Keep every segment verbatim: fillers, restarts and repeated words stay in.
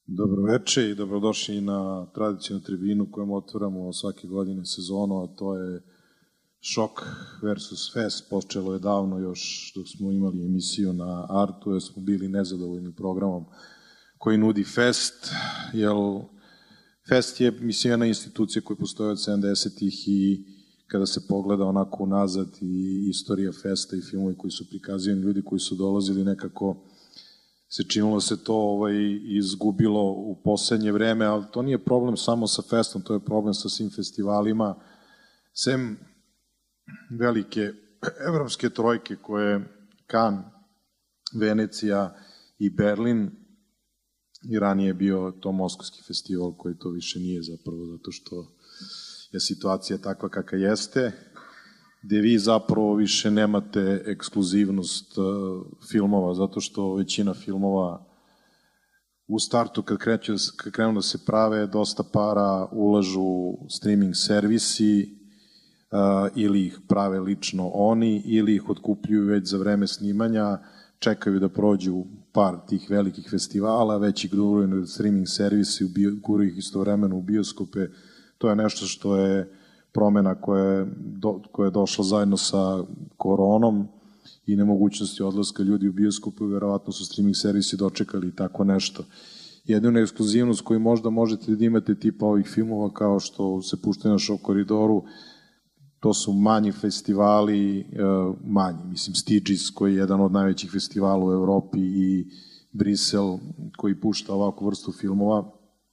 Dobroveče i dobrodošli na tradicionalnu tribinu kojom otvaramo svake godine sezonu, a to je Šok versus Fest. Počelo je davno još dok smo imali emisiju na Artu, jer smo bili nezadovoljni programom koji nudi Fest, jer Fest je, mislim, jedna institucija koja postoje od sedamdesetih i kada se pogleda onako unazad i istorija Festa i filmovi koji su prikazivani, ljudi koji su dolazili, nekako se činilo se to ovaj, izgubilo u poslednje vreme, ali to nije problem samo sa Festom, to je problem sa svim festivalima. Sem velike evropske trojke koje Cannes, Venecija i Berlin, i ranije je bio to Moskovski festival koji to više nije zapravo, zato što je situacija takva kakva jeste, gde vi zapravo više nemate ekskluzivnost filmova, zato što većina filmova u startu kad, kreću, kad krenu da se prave, dosta para ulažu streaming servisi uh, ili ih prave lično oni, ili ih otkupljuju već za vreme snimanja, čekaju da prođu par tih velikih festivala, već ih guraju na streaming servisi, guraju ih istovremeno u bioskope. To je nešto što je promena koja je, do, koja je došla zajedno sa koronom i nemogućnosti odlaska ljudi u bioskopu, verovatno su streaming servisi dočekali tako nešto. Jedinu ekskluzivnost koju možda možete da imate tipa ovih filmova kao što se puštaju na Šok koridoru, to su manji festivali, manji, mislim Stooges koji je jedan od najvećih festivala u Evropi i Brisel koji pušta ovakvu vrstu filmova.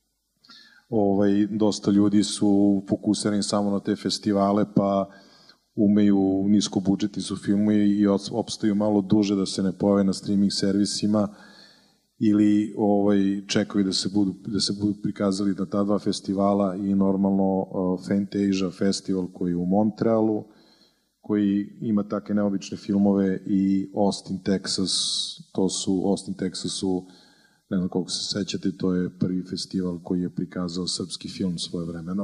Ovaj, dosta ljudi su fokusirani samo na te festivale, pa umeju, nisko budžetni su filmovi i opstaju malo duže da se ne pojave na streaming servisima ili ovaj, čekaju da se, budu, da se budu prikazali na ta dva festivala i normalno uh, Fantasia festival koji je u Montrealu, koji ima takve neobične filmove, i Austin, Texas, to su, Austin, Texasu, ne znam koliko se sećate, to je prvi festival koji je prikazao srpski film svojevremeno.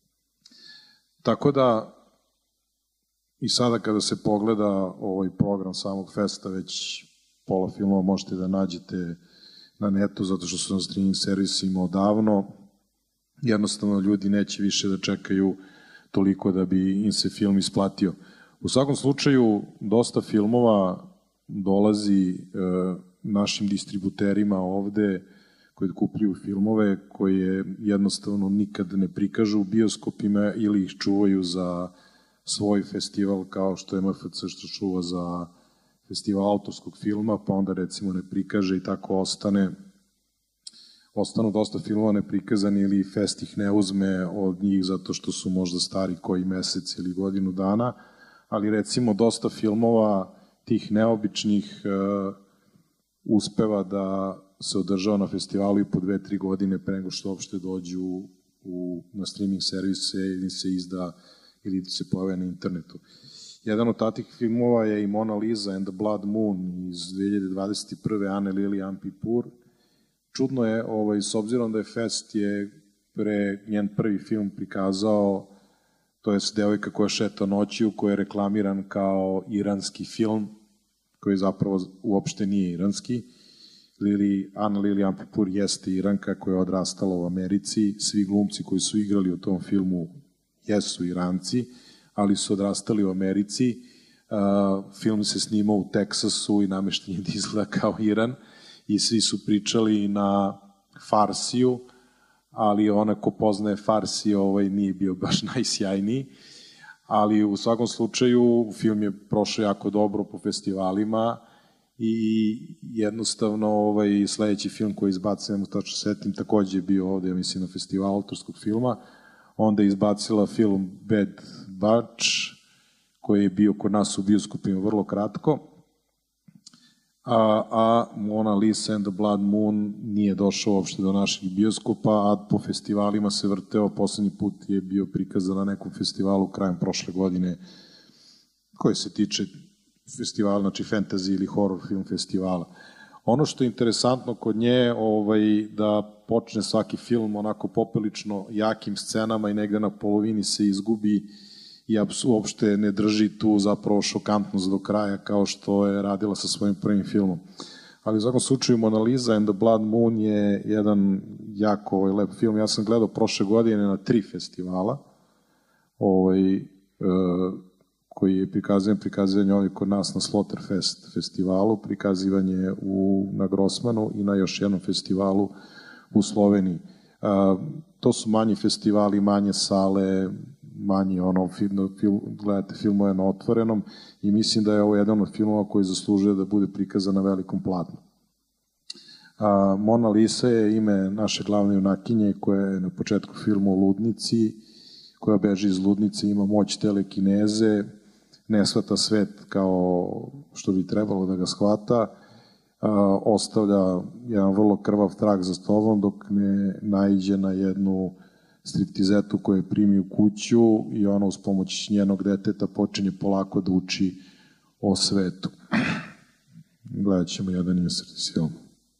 Tako da, i sada kada se pogleda ovaj program samog festa, već pola filmova možete da nađete na netu, zato što su na streaming servisima odavno. Jednostavno, ljudi neće više da čekaju toliko da bi im se film isplatio. U svakom slučaju, dosta filmova dolazi e, našim distributerima ovde koji kupljuju filmove koje jednostavno nikad ne prikažu u bioskopima ili ih čuvaju za svoj festival, kao što je M F C što čuva za festival autorskog filma, pa onda recimo ne prikaže i tako ostane ostanu dosta filmova neprikazani ili Fest ih ne uzme od njih zato što su možda stari koji mesec ili godinu dana, ali recimo dosta filmova tih neobičnih uh, uspeva da se održava na festivalu i po dve, tri godine pre nego što uopšte dođu u, na streaming servise ili se izda ili se pojave na internetu. Jedan od tatih filmova je i Mona Lisa and the Blood Moon iz dve hiljade dvadeset prve. Anne Lili Ampipur. Čudno je, ovaj, s obzirom da je Fest je pre njen prvi film prikazao, to je Devojka koja šeta noću, koji je reklamiran kao iranski film, koji zapravo uopšte nije iranski. Lili, Anna Lili Ampipur jeste Iranka koja je odrastala u Americi. Svi glumci koji su igrali u tom filmu jesu Iranci, ali su odrastali u Americi. Uh, film se snimao u Teksasu i namešten je da izgleda kao Iran i svi su pričali na Farsiju, ali ona ko poznaje Farsi ovaj, nije bio baš najsjajniji. Ali u svakom slučaju film je prošao jako dobro po festivalima i jednostavno ovaj, sledeći film koji izbacujemo, tačno setim, takođe je bio ovde, ja mislim, na festivalu autorskog filma. Onda je izbacila film Bad Batch, koji je bio kod nas u bioskopima vrlo kratko, a, a Mona Lisa and the Blood Moon nije došao uopšte do naših bioskopa, a po festivalima se vrteo. Poslednji put je bio prikazan na nekom festivalu krajem prošle godine, koji se tiče festivala, znači fantasy ili horror film festivala. Ono što je interesantno kod nje, ovaj, da počne svaki film onako popelično jakim scenama i negde na polovini se izgubi i uopšte ne drži tu zapravo šokantnost do kraja kao što je radila sa svojim prvim filmom. Ali u svakom slučaju Mona Lisa and the Blood Moon je jedan jako ovaj, lep film. Ja sam gledao prošle godine na tri festivala ovaj, e, koji je prikazivan, prikazivanje ovdje kod nas na Slaughterfest festivalu, prikazivanje u, na Grossmanu i na još jednom festivalu u Sloveniji. A, to su manji festivali, manje sale, manji ono, film, film, gledate filmove na otvorenom i mislim da je ovo jedan od filmova koji zaslužuje da bude prikazan na velikom platnu. A, Mona Lisa je ime naše glavne junakinje koja je na početku filmu u ludnici, koja beži iz ludnice, ima moć telekineze, ne shvata svet kao što bi trebalo da ga shvata, a, ostavlja jedan vrlo krvav trag za sobom dok ne naiđe na jednu striptizetu koju je primi u kuću i ona uz pomoć njenog deteta počinje polako da uči o svetu. Gledat ćemo jedan insert film.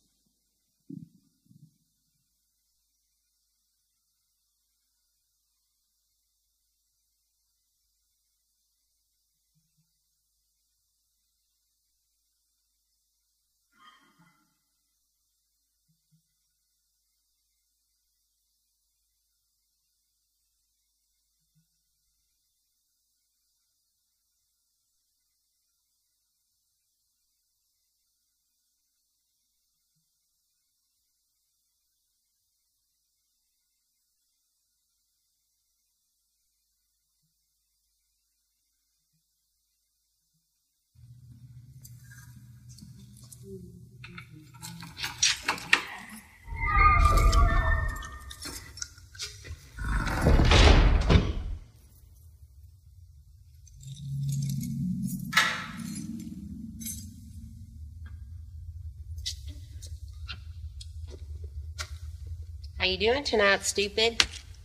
How you doing tonight, stupid?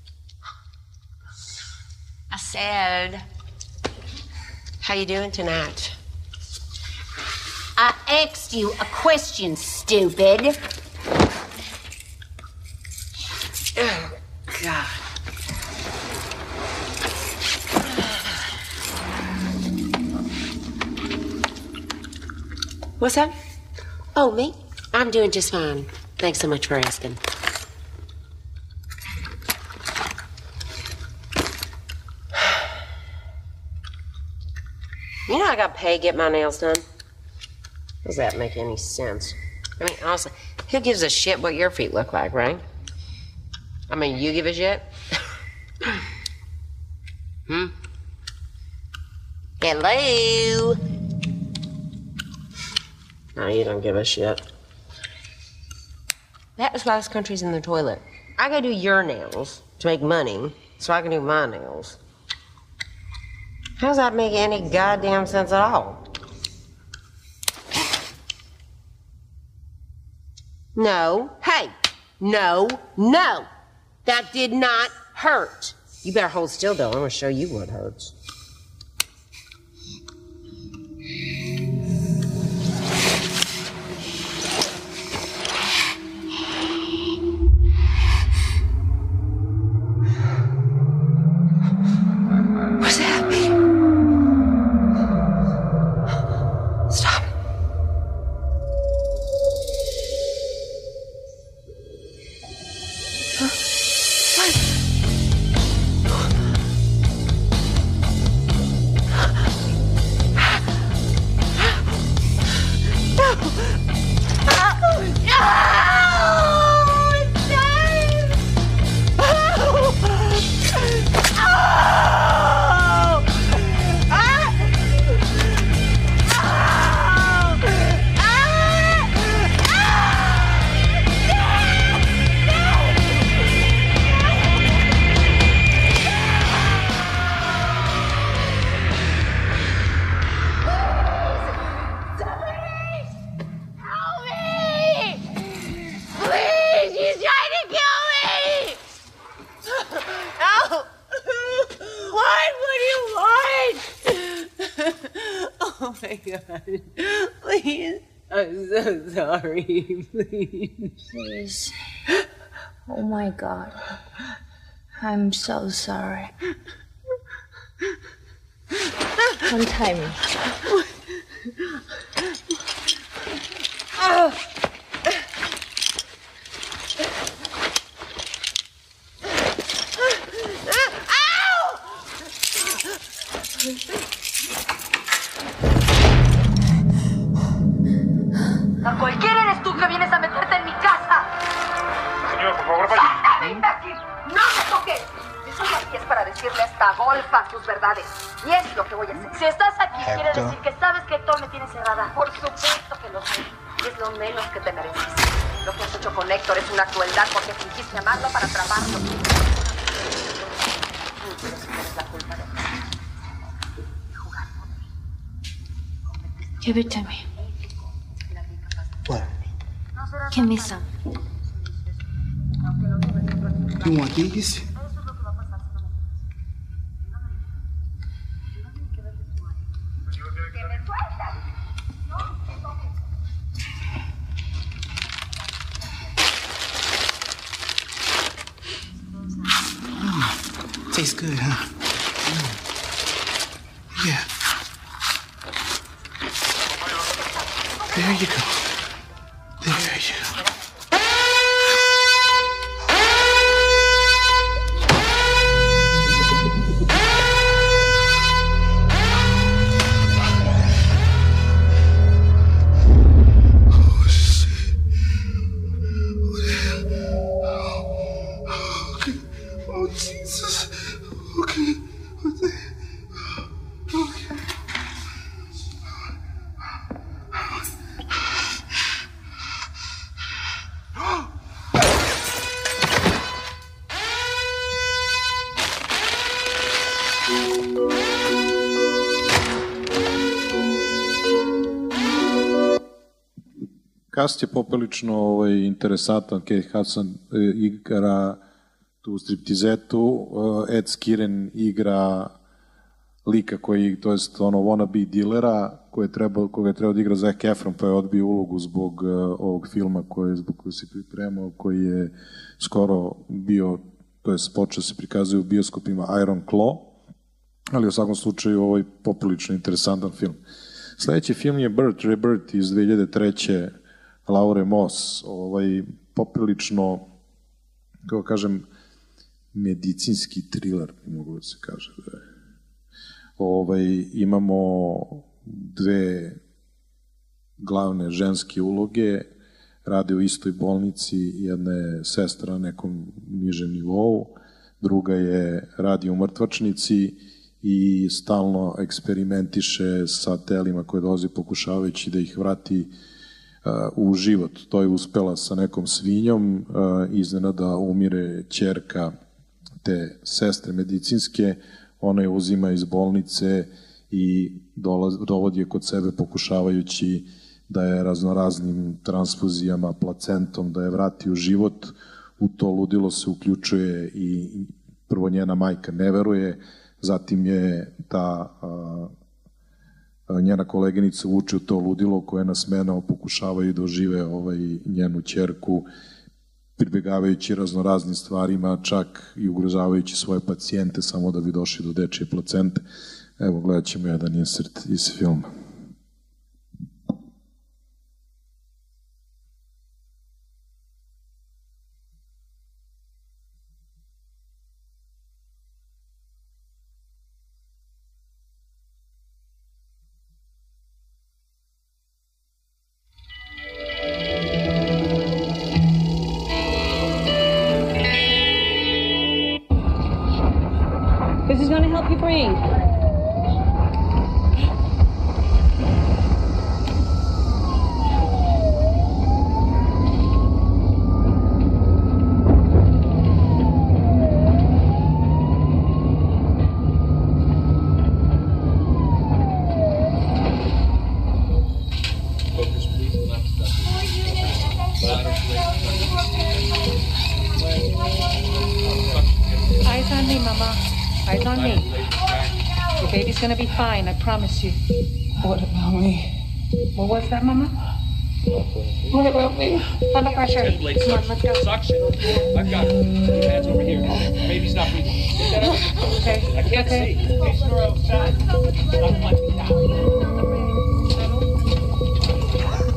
I said, how you doing tonight? I asked you a question, stupid. Oh, God. What's up? Oh, me? I'm doing just fine. Thanks so much for asking. You know I got paid to get my nails done? Does that make any sense? I mean, honestly, who gives a shit what your feet look like, right? I mean, you give a shit? Hmm? Hello? No, you don't give a shit. That is why this country's in the toilet. I gotta do your nails to make money so I can do my nails. How does that make any goddamn sense at all? No. Hey! No. No! That did not hurt. You better hold still, though. I'm gonna show you what hurts. What's happening? Stop. Huh? What? Oh my God. Please. I'm so sorry. Please. Please. Oh my God. I'm so sorry. Untie me. A cualquiera eres tú que vienes a meterte en mi casa. Señora, por favor, vaya. ¡Sácame, imbécil! ¡No me toques! Estoy aquí es para decirle a esta golfa sus verdades. Y es lo que voy a hacer. Si estás aquí, Héctor. quiere decir que sabes que Héctor me tiene cerrada. Por supuesto que lo sé. Es lo menos que te mereces. Lo que has hecho con Héctor es una crueldad porque fingiste amarlo para atraparlo. Pero si tienes la culpa de jugar con él. Give it to me. What? Give me some. You want these? Tastes good, huh? Mm. Yeah. There you go. There you go. Cast je poprilično ovaj, interesantan. Kate Hudson e, igra tu u striptizetu, e, Ed Skirren igra lika koji, to jest ono wannabe dilera koje treba, koga je trebao da igra Zac Efron, pa je odbio ulogu zbog uh, ovog filma koje, zbog koje se pripremao, koji je skoro bio, to jest počeo se prikazuje u bioskopima, Iron Claw, ali u svakom slučaju ovo je poprilično interesantan film. Sledeći film je Birth, Rebirth iz dve hiljade treće. Laure Moss, ovaj, poprilično, kako kažem, medicinski thriller, mogu da se kaže. Ovaj, imamo dve glavne ženske uloge, rade u istoj bolnici, jedna je sestra na nekom nižem nivou, druga je radi u mrtvačnici i stalno eksperimentiše sa telima koje dolaze pokušavajući da ih vrati u život. To je uspela sa nekom svinjom, iznenada umire ćerka te sestre medicinske, ona je uzima iz bolnice i dovodi je kod sebe pokušavajući da je raznoraznim transfuzijama, placentom, da je vrati u život. U to ludilo se uključuje i prvo njena majka ne veruje, zatim je ta njena koleginica vuče u to ludilo koje nasmenao pokušavaju da ožive ovaj, njenu ćerku, pribegavajući raznoraznim stvarima, čak i ugrožavajući svoje pacijente samo da bi došli do dečije placente. Evo, gledat ćemo jedan insert iz filma. This is going to help you breathe. Focus, please. Left step. Eyes on me, Mama. Eyes on me. Your baby's gonna be fine, I promise you. What about me? What was that, Mama? What about me? Under pressure. Come on, let's go. Suction. I've got it. Your hands over here. Baby's not breathing. Get that out. Okay. I can't okay. see. Patient are outside. Not much down.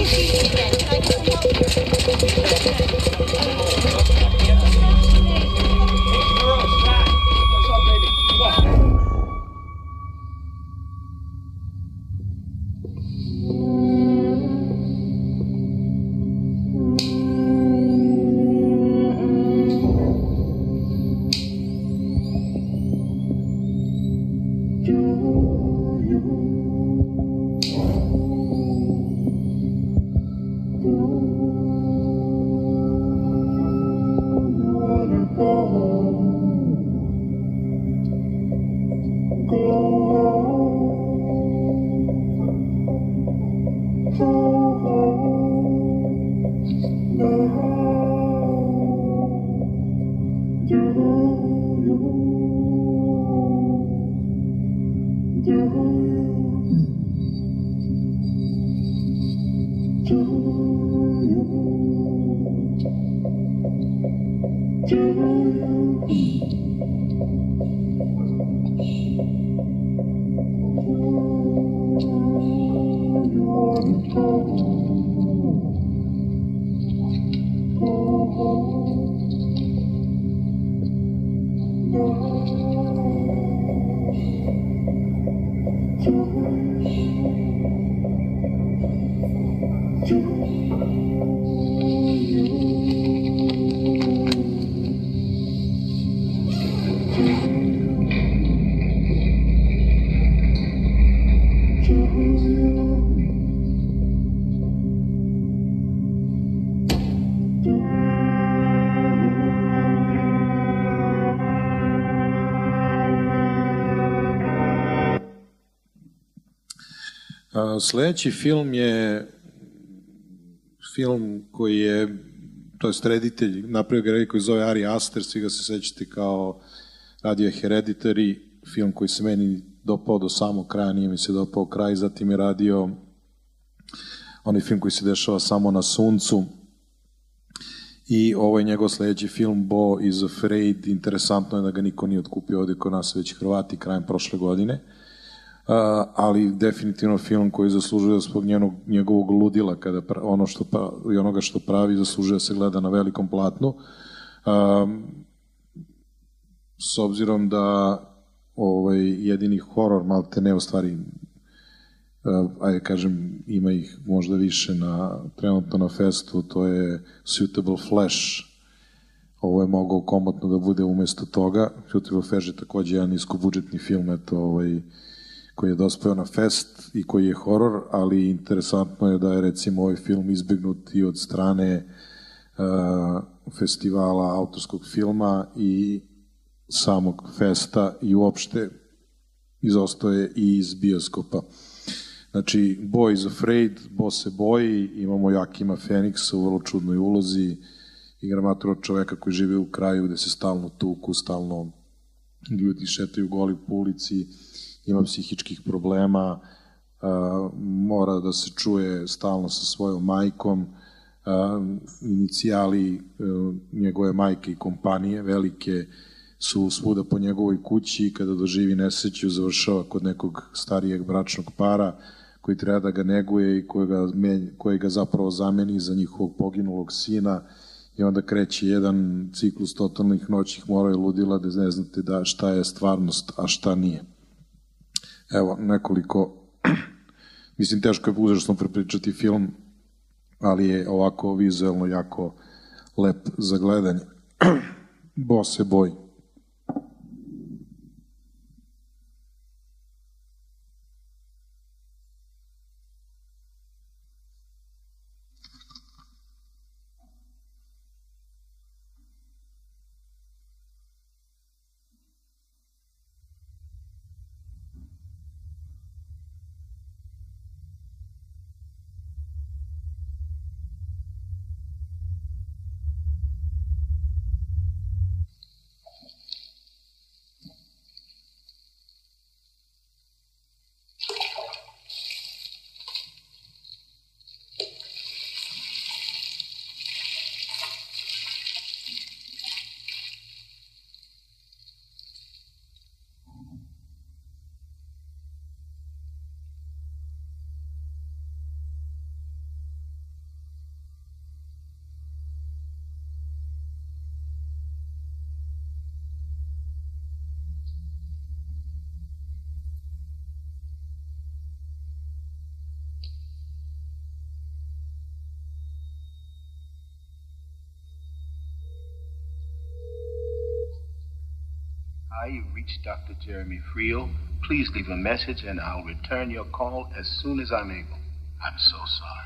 Sledeći film je film koji je, to jest reditelj, napravio ga reditelj koji zove Ari Aster, svi ga se sećate kao radio je Hereditary, film koji se meni dopao do samog kraja, nije mi se dopao kraj, zatim je radio onaj film koji se dešava samo na suncu i ovo je njegov sledeći film Bo is Afraid. Interesantno je da ga niko nije otkupio ovde kod nas, već Hrvati krajem prošle godine. Uh, ali definitivno film koji zaslužuje zbog njenog, njegovog ludila kada pra, ono što pa, i onoga što pravi zaslužuje da se gleda na velikom platnu. Uh, s obzirom da ovaj, jedini horor malte ne u stvari uh, ajde kažem ima ih možda više na, trenutno na festu, to je Suitable Flesh. Ovo je mogao komotno da bude umesto toga. Suitable Flesh je takođe jedan niskobudžetni film, eto ovaj koji je dospeo na fest i koji je horor, ali interesantno je da je recimo ovaj film izbegnut i od strane uh, festivala autorskog filma i samog festa i uopšte izostoje i iz bioskopa. Znači, Bo is Afraid, Bo se boji, imamo Joakima Feniksa u vrlo čudnoj ulozi, igra matura čoveka koji žive u kraju gde se stalno tuku, stalno ljudi šetaju goli po ulici, ima psihičkih problema, uh, mora da se čuje stalno sa svojom majkom, uh, inicijali uh, njegove majke i kompanije velike su svuda po njegovoj kući i kada doživi nesreću završava kod nekog starijeg bračnog para koji treba da ga neguje i koji ga, koji ga zapravo zameni za njihovog poginulog sina i onda kreće jedan ciklus totalnih noćnih mora i ludila da ne znate da šta je stvarnost, a šta nije. Evo, nekoliko, mislim, teško je uzrašno prepričati film, ali je ovako vizuelno jako lep za gledanje. Bo se boji. Hi, you've reached Doctor Jeremy Friel. Please leave a message and I'll return your call as soon as I'm able. I'm so sorry.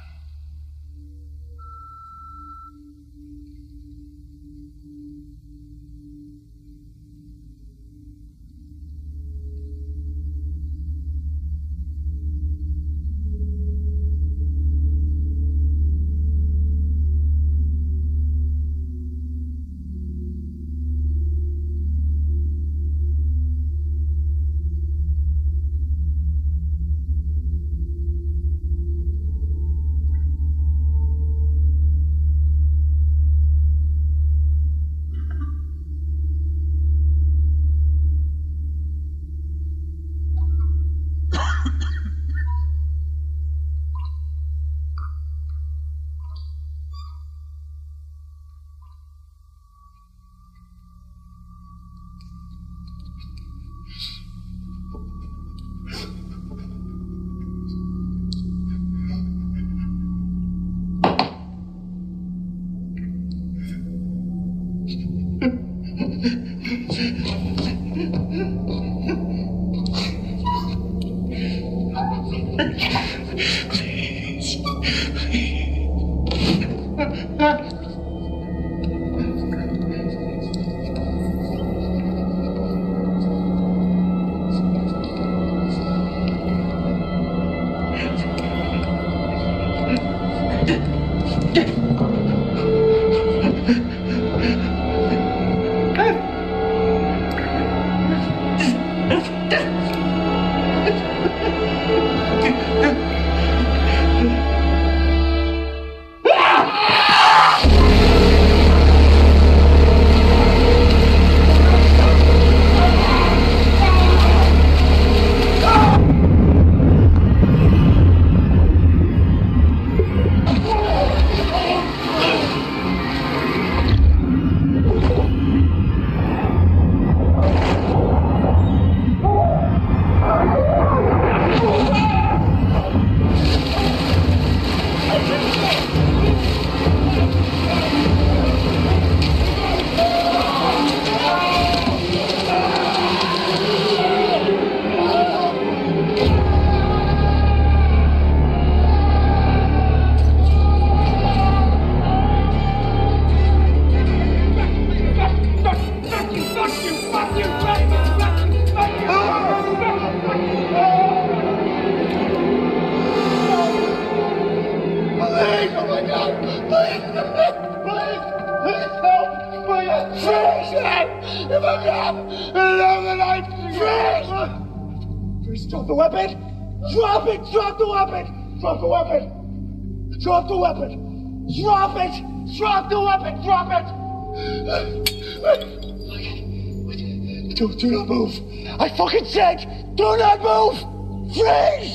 Do, do not move. I fucking said, do not move. Freeze!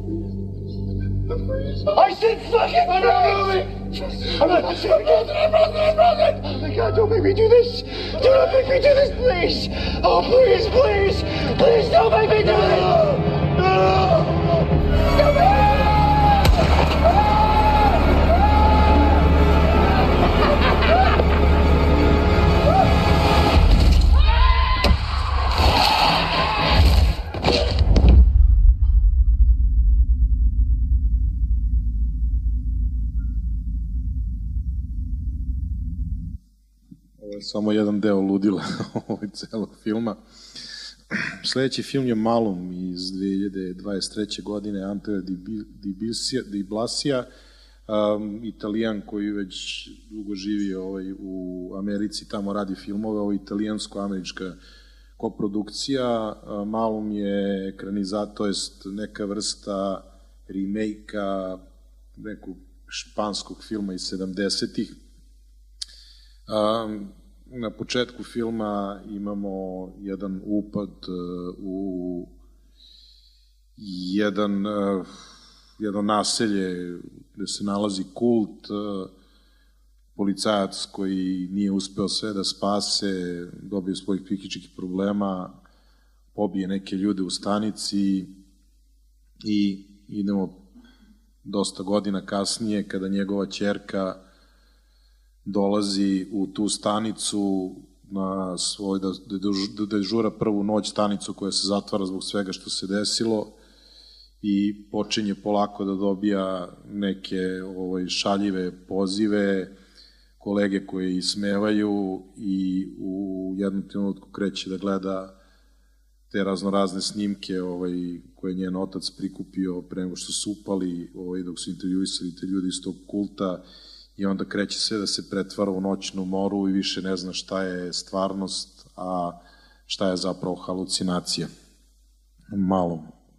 I said fucking I'm not moving. I'm not moving. I'm frozen, I'm frozen, I'm frozen. Oh my God, don't make me do this. Do not make me do this, please. Oh, please, please. Please don't make me do this. No. Stop it. Samo jedan deo ludila ovog celog filma. Sljedeći film je Malum iz dve hiljade dvadeset treće. godine, Antonio Di Blasija, um, Italijan koji već dugo živi ovaj, u Americi, tamo radi filmove, ovo italijansko-američka koprodukcija. Uh, Malum je ekranizator, to jest neka vrsta remake-a nekog španskog filma iz sedamdesetih. Um, na početku filma imamo jedan upad uh, u jedan, uh, jedno naselje gde se nalazi kult, uh, policajac koji nije uspeo sve da spase, dobije svojih psihičkih problema, pobije neke ljude u stanici i idemo dosta godina kasnije kada njegova ćerka dolazi u tu stanicu na svoj, da, da dežura prvu noć stanicu koja se zatvara zbog svega što se desilo i počinje polako da dobija neke ovaj, šaljive pozive, kolege koji ismevaju i u jednom trenutku kreće da gleda te raznorazne snimke ovaj, koje je njen otac prikupio pre nego što su upali, ovaj, dok su intervjuisali te ljudi iz tog kulta, i onda kreće sve da se pretvara u noćnu moru i više ne zna šta je stvarnost, a šta je zapravo halucinacija. Malo.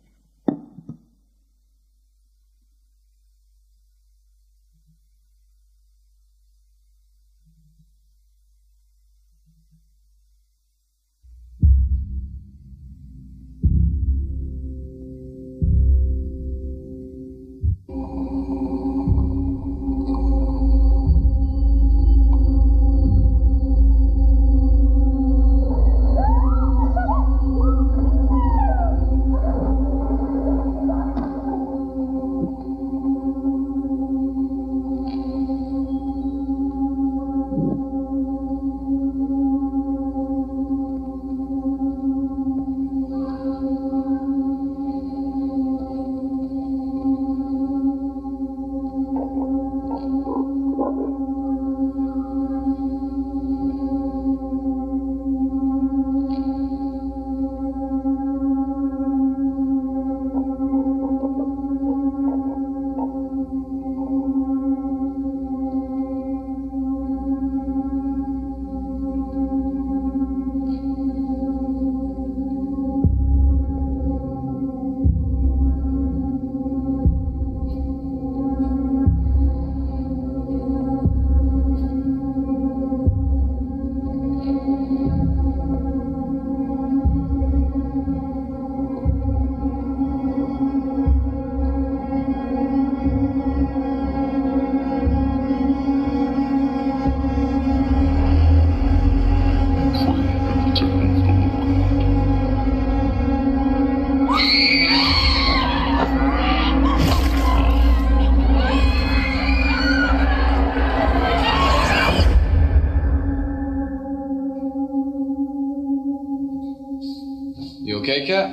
You okay, Kat?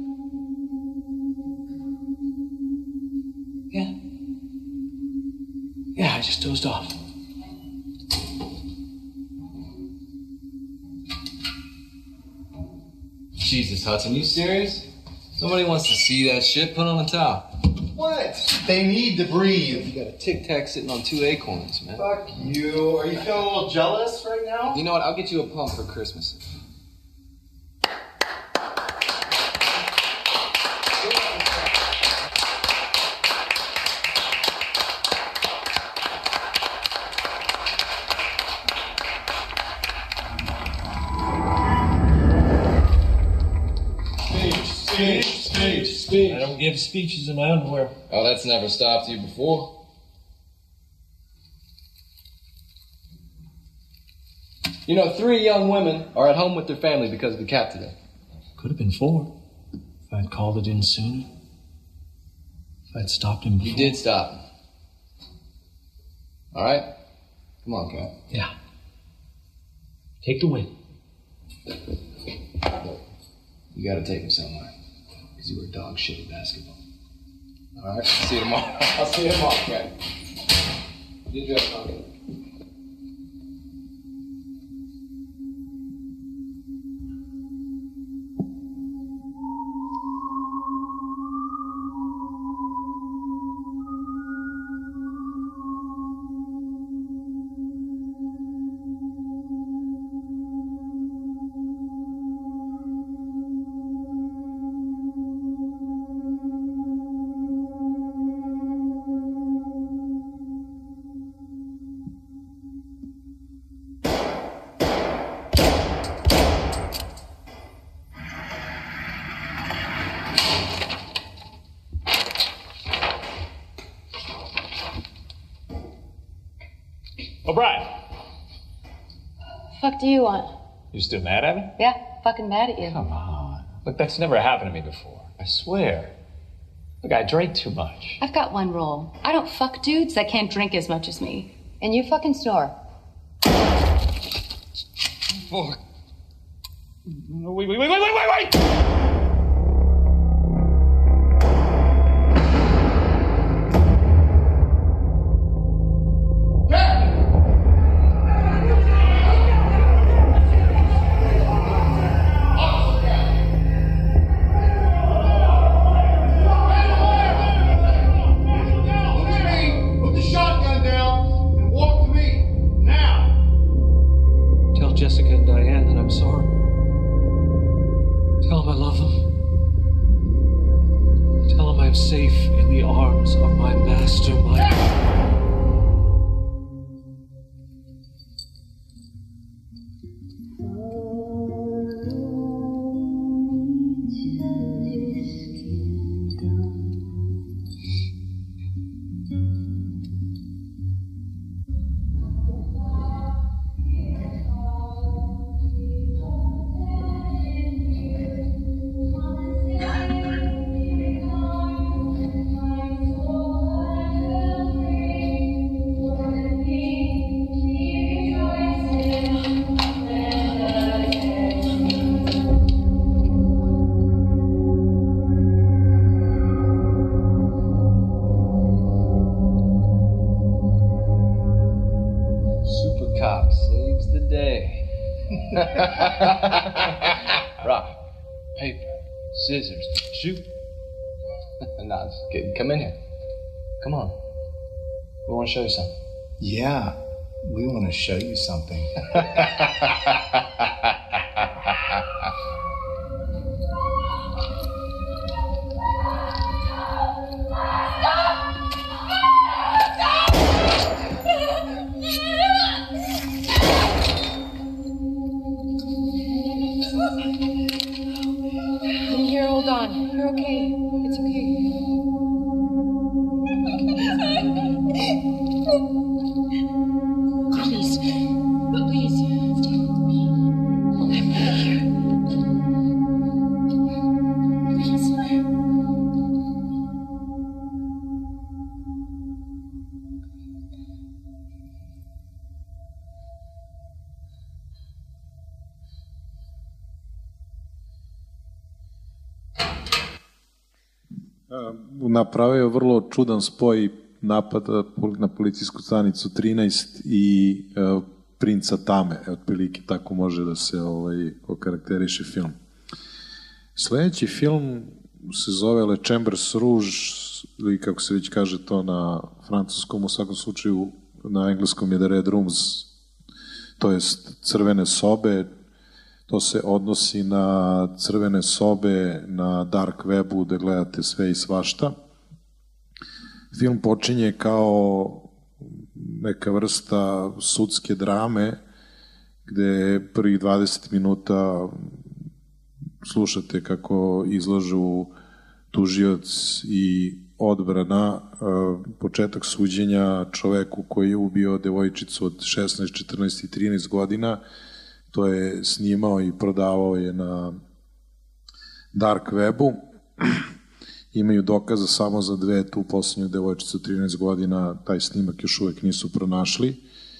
Yeah. Yeah, I just dozed off. Jesus, Hudson, you serious? Somebody wants to see that shit, put on a towel. What? They need to breathe. You got a Tic Tac sitting on two acorns, man. Fuck you. Are you feeling a little jealous right now? You know what? I'll get you a pump for Christmas. Speech, speech, speech. I don't give speeches in my underwear. Oh, that's never stopped you before. You know, three young women are at home with their family because of the cat today. Could have been four. If I'd called it in sooner. If I'd stopped him before. You did stop him. All right? Come on, Cat. Yeah. Take the win. You gotta take him somewhere. Because you were dog shit at basketball. All right? See you tomorrow. I'll see you tomorrow, Cat. Get dressed, honey. O'Brien. Fuck do you want? You still mad at me? Yeah, fucking mad at you. Come on. Look, that's never happened to me before. I swear. Look, I drank too much. I've got one rule. I don't fuck dudes that can't drink as much as me. And you fucking snore. fuck. No, wait, wait, wait, wait, wait, wait, wait! Jessica and Diane that I'm sorry. Tell them I love them. Tell them I'm safe in the arms of my mastermind. Rock, paper, scissors, shoot. Nah, just kidding. Come in here. Come on. We want to show you something. Yeah, we want to show you something. You're okay. It's okay. Please, please, stay with me. I'm right here. Please. Napravio vrlo čudan spoj napada na policijsku stanicu trinaest i uh, Princa Tame, otprilike tako može da se ovaj, okarakteriše film. Sledeći film se zove Le Chambres Rouge, ili kako se već kaže to na francuskom, u svakom slučaju na engleskom je The Red Rooms, to jest crvene sobe. To se odnosi na crvene sobe, na dark webu, gde gledate sve i svašta. Film počinje kao neka vrsta sudske drame, gde prvih dvadeset minuta slušate kako izlažu tužioc i odbrana početak suđenja čoveku koji je ubio devojčicu od šesnaest, četrnaest i trinaest godina. To je snimao i prodavao je na dark webu. Imaju dokaza samo za dve, tu poslednju devojčicu od trinaest godina, taj snimak još uvek nisu pronašli.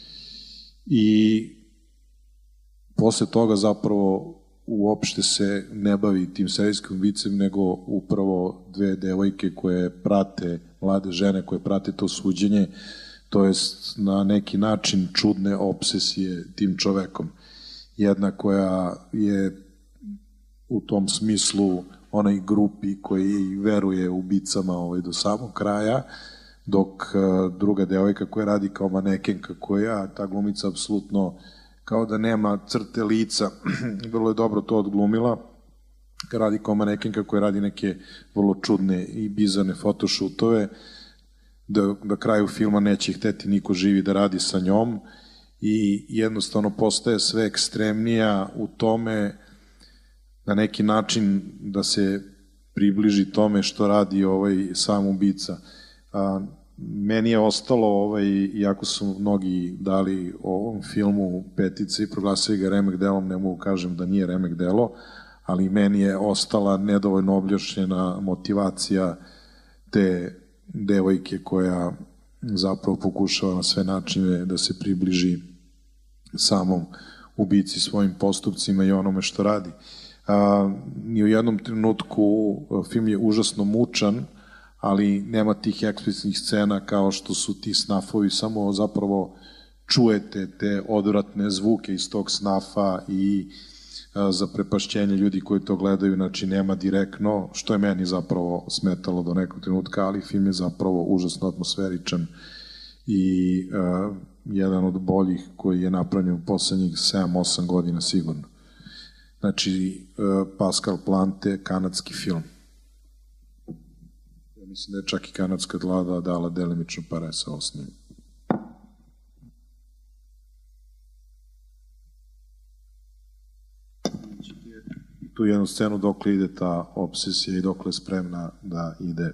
I posle toga zapravo uopšte se ne bavi tim serijskim ubicem, nego upravo dve devojke koje prate, mlade žene koje prate to suđenje, to jest na neki način čudne obsesije tim čovekom. Jedna koja je u tom smislu onaj grupi koji veruje ubicama ovaj, do samog kraja, dok druga devojka koja radi kao manekenka, koja ta glumica apsolutno kao da nema crte lica, vrlo je dobro to odglumila, radi kao manekenka koja radi neke vrlo čudne i bizarne fotošutove, da na kraju filma neće hteti niko živi da radi sa njom i jednostavno postaje sve ekstremnija u tome na neki način da se približi tome što radi ovaj sam ubica. A, meni je ostalo, ovaj, iako su mnogi dali ovom filmu petice i proglasili ga remek delom, ne mogu kažem da nije remek delo, ali meni je ostala nedovoljno objašnjena motivacija te devojke koja zapravo pokušava na sve načine da se približi samom ubici svojim postupcima i onome što radi. A, ni u jednom trenutku film je užasno mučan, ali nema tih eksplicitnih scena kao što su ti snafovi, samo zapravo čujete te odvratne zvuke iz tog snafa i a, za prepašćenje ljudi koji to gledaju, znači nema direktno, što je meni zapravo smetalo do nekog trenutka, ali film je zapravo užasno atmosferičan i a, jedan od boljih koji je napravljen u poslednjih sedam osam godina sigurno. Znači, Pascal Plante, kanadski film. Ja mislim da je čak i kanadska vlada dala delimično pare sa osnovim. Tu jednu scenu dokle ide ta obsesija i dokle je spremna da ide.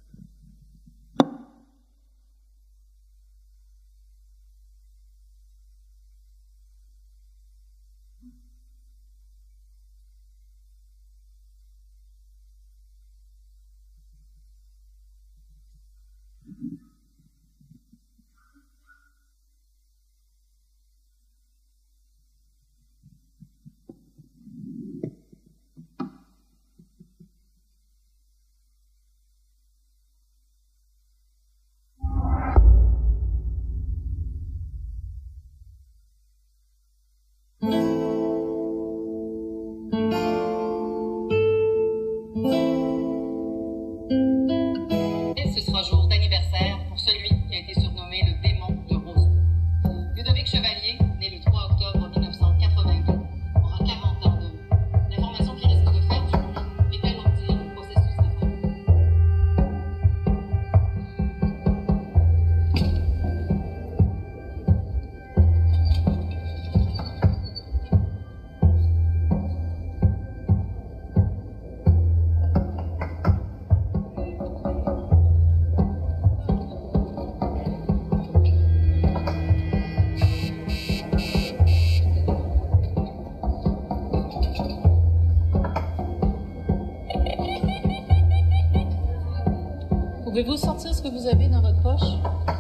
Pouvez-vous sortir ce que vous avez dans votre poche?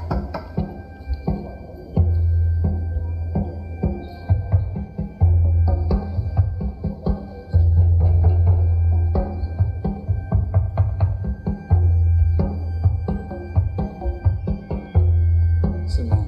C'est bon.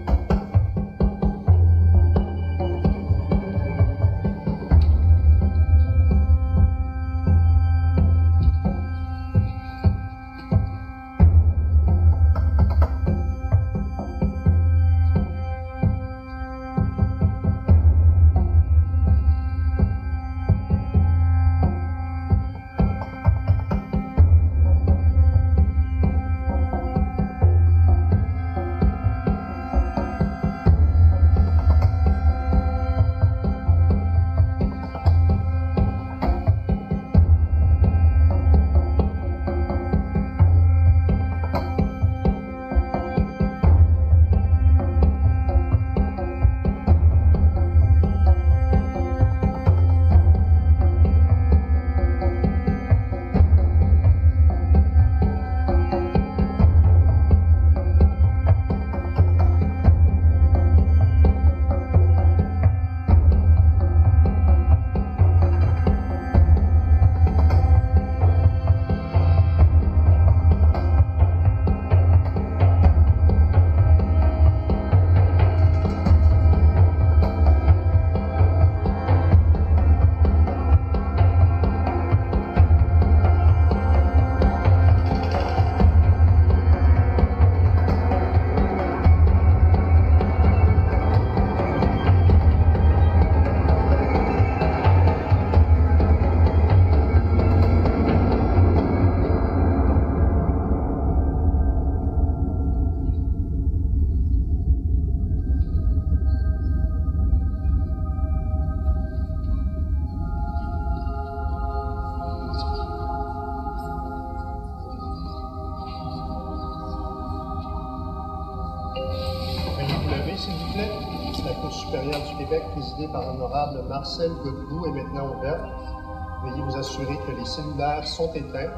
Présidée par l'honorable Marcel Godbout est maintenant ouverte. Veuillez vous assurer que les cellulaires sont éteints.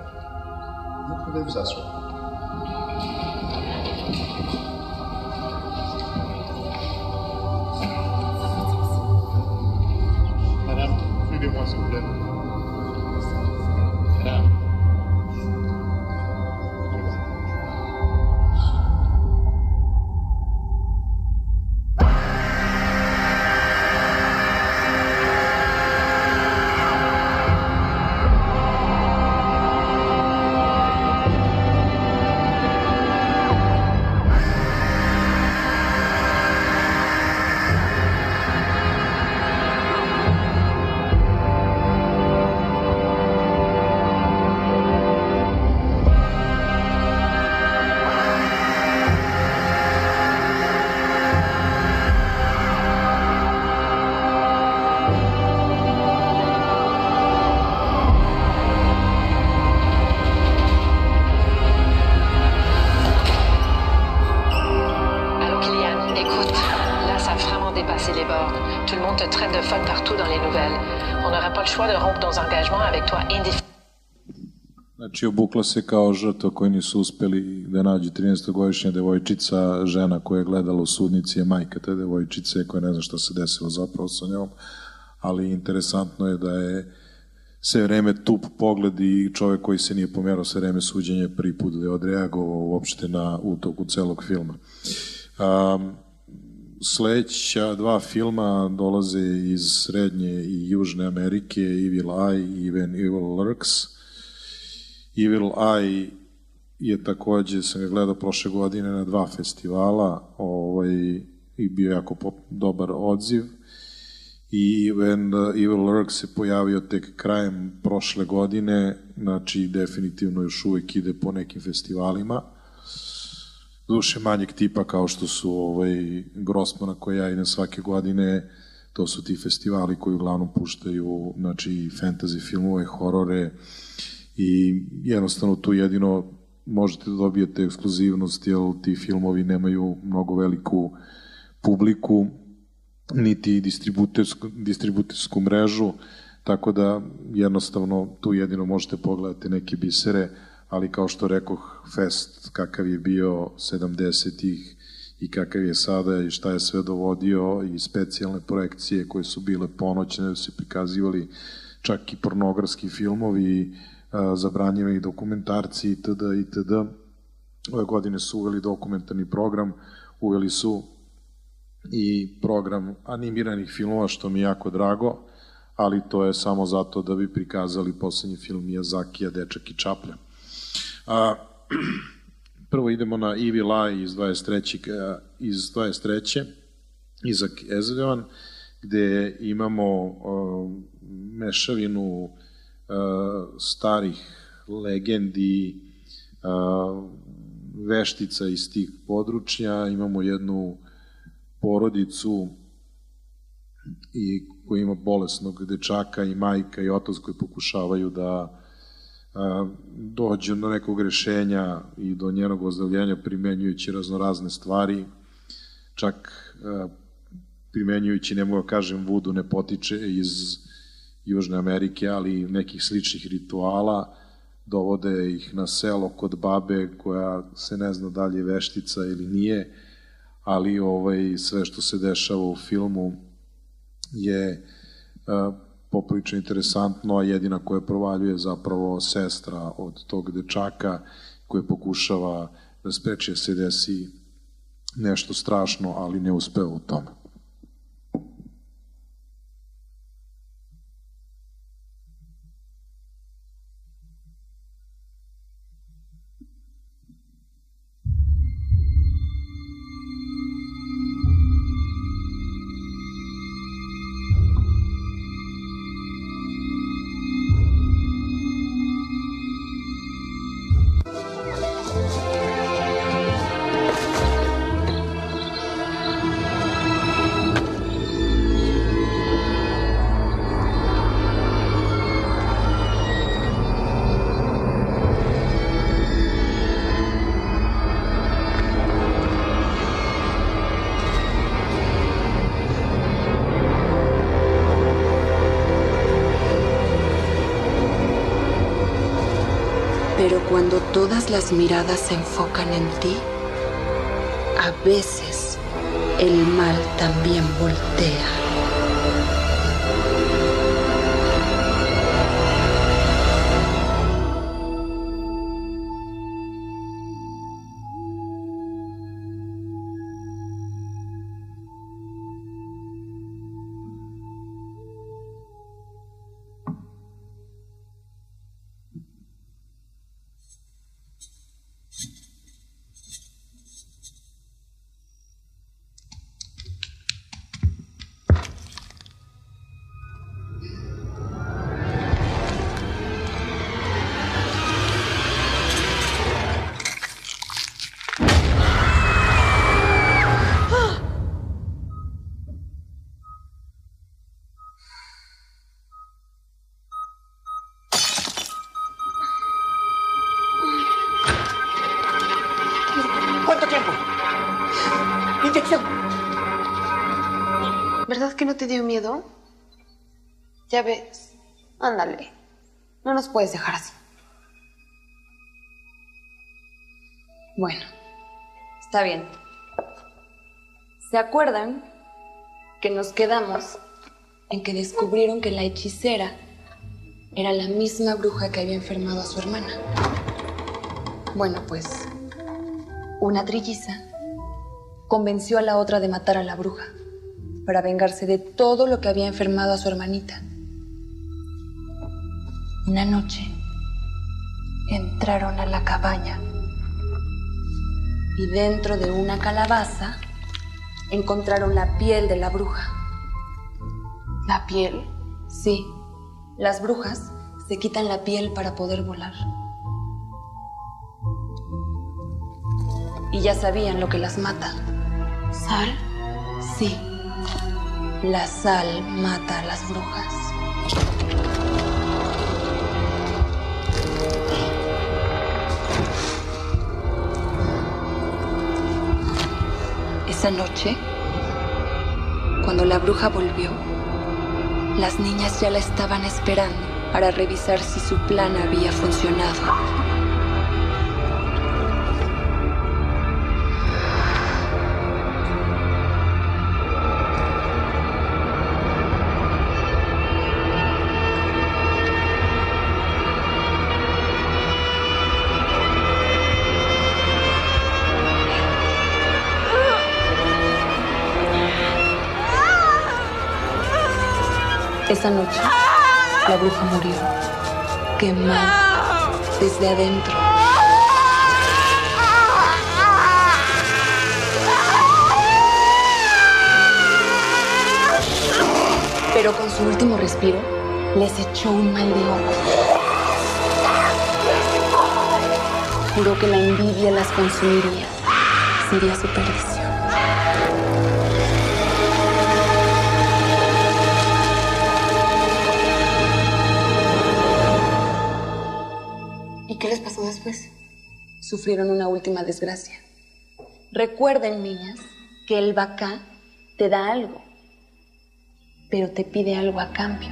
Vous pouvez vous asseoir. traite de fun partout dans les nouvelles. On n'aurait pas le choix de rompre nos engagements avec toi indéfiniment. Znači, obukla se kao žrtva koji nisu uspeli da nađu trinaestogodišnja devojčica, žena koja je gledala u sudnici je majka te devojčice koja ne zna šta se desilo zapravo sa njom, ali interesantno je da je sve vreme tup pogled i čovek koji se nije pomerao sve vreme suđenja prvi put da je odreagovao uopšte na utoku celog filma. Um, sledeća dva filma dolaze iz Srednje i Južne Amerike, Evil Eye i When Evil Lurks. Evil Eye je takođe, sam ga gledao prošle godine na dva festivala ovaj, i bio jako pop, dobar odziv. I When Evil Lurks se pojavio tek krajem prošle godine, znači definitivno još uvijek ide po nekim festivalima. Duše manjeg tipa kao što su ovaj, Grossmana koja ja idem svake godine, to su ti festivali koji uglavnom puštaju znači, fantasy filmove, horore, i jednostavno tu jedino možete da dobijete ekskluzivnost, jer ti filmovi nemaju mnogo veliku publiku, niti distributersku, distributersku mrežu, tako da jednostavno tu jedino možete pogledati neke bisere, ali kao što rekoh, fest kakav je bio sedamdesetih i kakav je sada i šta je sve dovodio i specijalne projekcije koje su bile ponoćne, da su prikazivali čak i pornografski filmovi, zabranjeni dokumentarci itd. itd. Ove godine su uveli dokumentarni program, uveli su i program animiranih filmova, što mi je jako drago, ali to je samo zato da bi prikazali poslednji film Miyazakija, Dečak i Čaplja. A, prvo idemo na Evil Eye iz dvadeset treće iz dvadeset treće Isaac Asimov, gde imamo uh, mešavinu uh, starih legendi, uh, veštica iz tih područja, imamo jednu porodicu i koji ima bolesnog dečaka i majka i otac koji pokušavaju da a, dođu do nekog rešenja i do njenog ozdravljenja primenjujući raznorazne stvari, čak a, primenjujući, ne mogu kažem, vudu ne potiče iz Južne Amerike, ali nekih sličnih rituala, dovode ih na selo kod babe koja se ne zna da li je veštica ili nije, ali ovaj, sve što se dešava u filmu je uh, poprilično interesantno, a jedina koja provaljuje zapravo sestra od tog dečaka koja pokušava da spreči da se desi nešto strašno, ali ne uspeva u tome. Pero cuando todas las miradas se enfocan en ti, a veces el mal también voltea. te dio miedo? Ya ves. Ándale. No nos puedes dejar así. Bueno, está bien. ¿Se acuerdan que nos quedamos en que descubrieron que la hechicera era la misma bruja que había enfermado a su hermana? Bueno, pues una trilliza convenció a la otra de matar a la bruja para vengarse de todo lo que había enfermado a su hermanita. Una noche entraron a la cabaña y dentro de una calabaza encontraron la piel de la bruja. ¿La piel? Sí, las brujas se quitan la piel para poder volar. Y ya sabían lo que las mata. ¿Sal? Sí, la sal mata a las brujas. Esa noche, cuando la bruja volvió, las niñas ya la estaban esperando para revisar si su plan había funcionado. Esa noche, la bruja murió, quemada desde adentro. Pero con su último respiro, les echó un mal de ojo. Juró que la envidia las consumiría. Sería su perdición. ¿Qué les pasó después? Sufrieron una última desgracia. Recuerden, niñas, que el Bacá te da algo, pero te pide algo a cambio.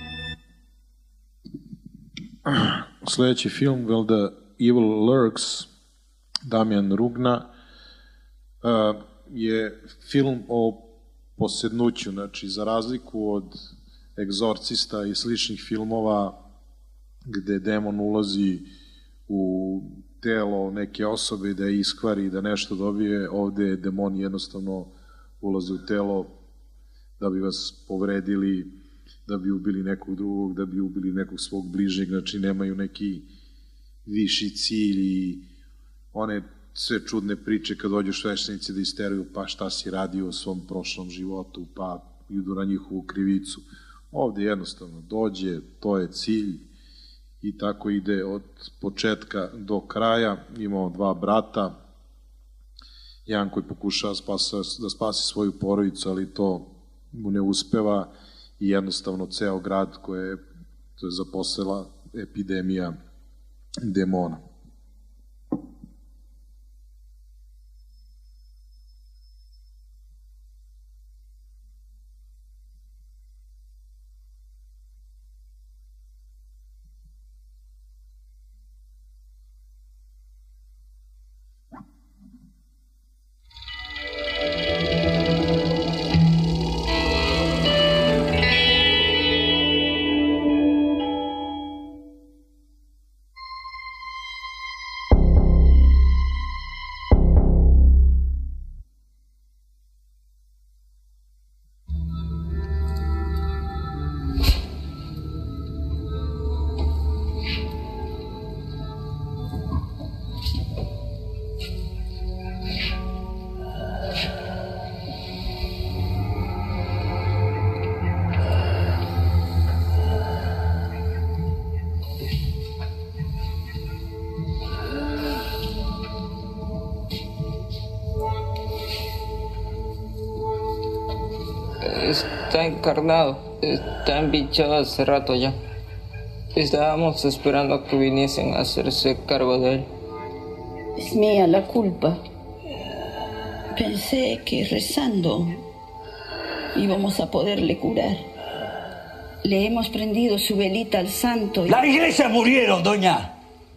Sljedeći film, Where the Evil Lurks, Damjan Rugna, uh, je film o posjednuću, znači za razliku od Egzorcista i sličnih filmova gde demon ulazi u telo neke osobe i da je iskvari i da nešto dobije, ovde demoni jednostavno ulaze u telo da bi vas povredili, da bi ubili nekog drugog, da bi ubili nekog svog bližnjeg, znači nemaju neki viši cilj i one sve čudne priče kad dođu sveštenici da isteruju pa šta si radio u svom prošlom životu, pa idu na njihovu krivicu. Ovde jednostavno dođe, to je cilj, i tako ide od početka do kraja. Imamo dva brata, jedan koji pokušava da spasi svoju porodicu, ali to mu ne uspeva i jednostavno ceo grad koje je zaposela epidemija demona. Está encarnado, está embichado hace rato ya. Estábamos esperando a que viniesen a hacerse cargo de él. Es mía la culpa. Pensé que rezando íbamos a poderle curar. Le hemos prendido su velita al santo. Y... ¡La iglesia murieron, doña!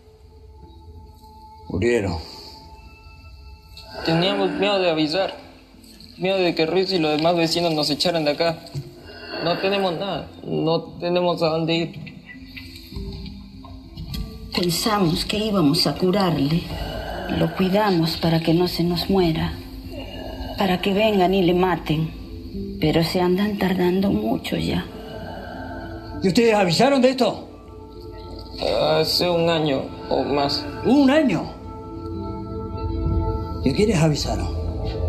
Murieron. Teníamos miedo de avisar. Miedo de que Ruiz y los demás vecinos nos echaran de acá. No tenemos nada. No tenemos a dónde ir. Pensamos que íbamos a curarle. Lo cuidamos para que no se nos muera. Para que vengan y le maten. Pero se andan tardando mucho ya. ¿Y ustedes avisaron de esto? Hace un año o más. ¿Un año? ¿Y a quiénes avisaron?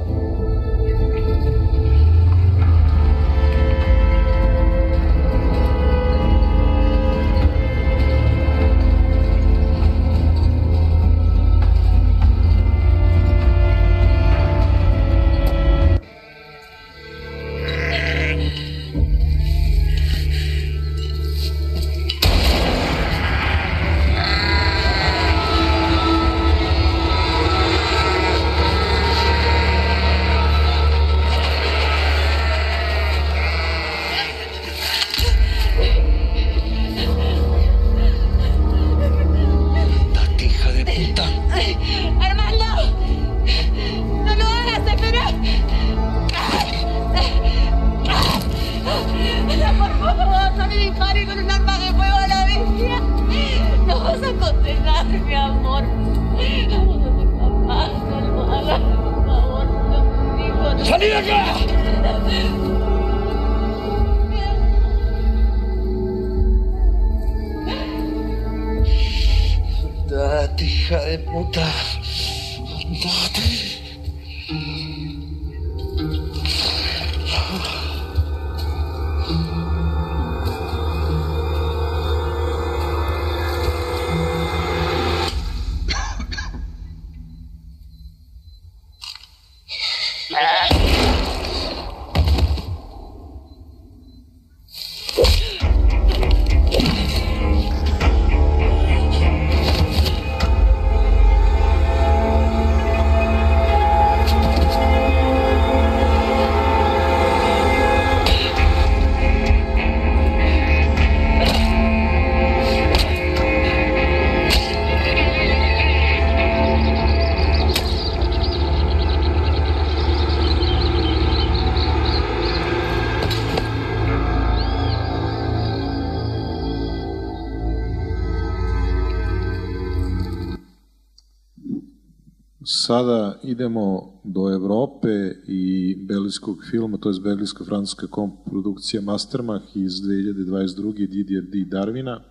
Sada idemo do Evrope i belgijskog filma, to je belgijsko-francuska produkcija Mastermach iz dve hiljade dvadeset druge. Didier D. Darwina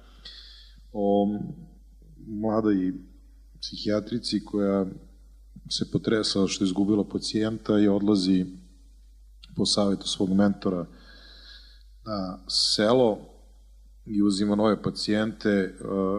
o mladoj psihijatrici koja se potresala što je izgubila pacijenta i odlazi po savjetu svog mentora na selo i uzima nove pacijente,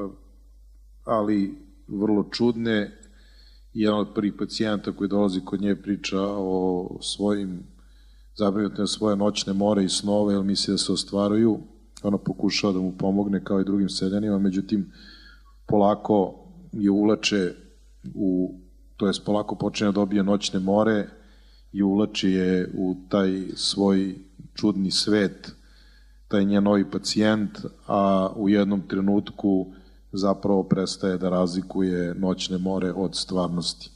ali vrlo čudne. Jedan od prvih pacijenta koji dolazi kod nje priča o svojim zabrinutim svoje noćne more i snove, jer misli da se ostvaruju. Ona pokušava da mu pomogne kao i drugim seljanima, međutim polako je ulače u, to jest polako počne da dobije noćne more i ulači je u taj svoj čudni svet, taj njen novi pacijent, a u jednom trenutku zapravo prestaje da razlikuje noćne more od stvarnosti.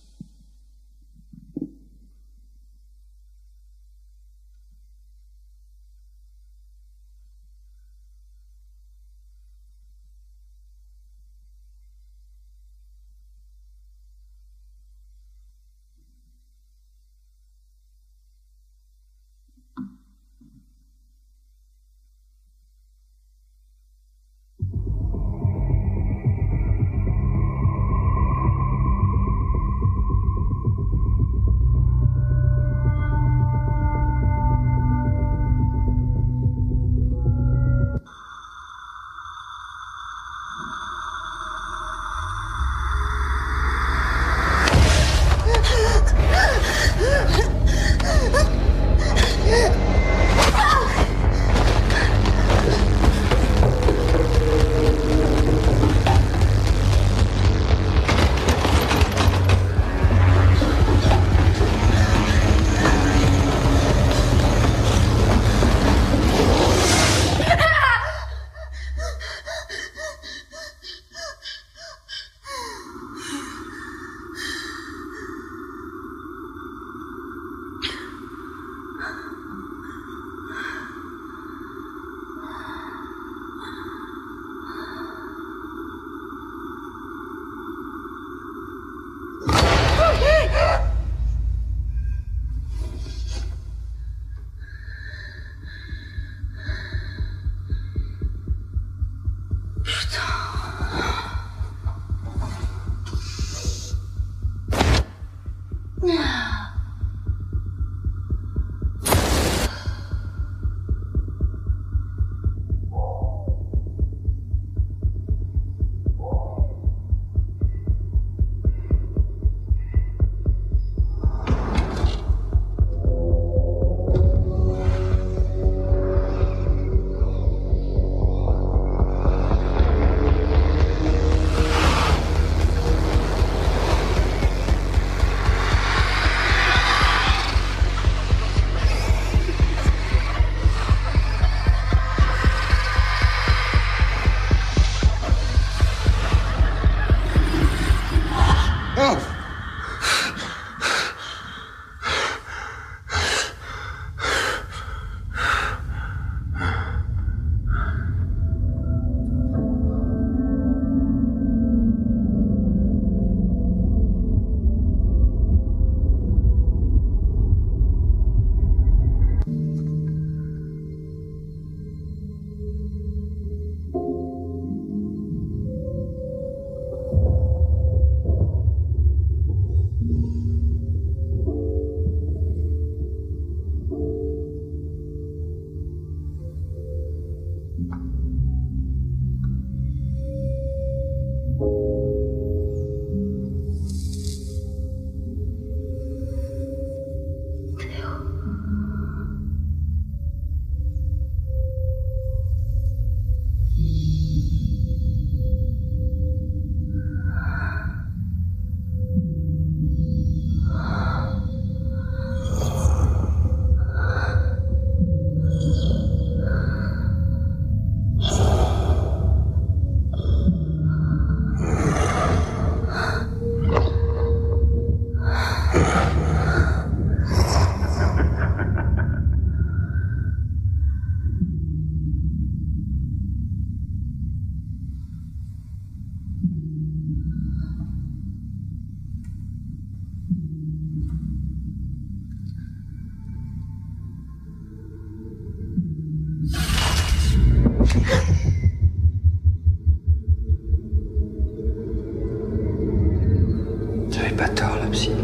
T'avais pas tort, la psy.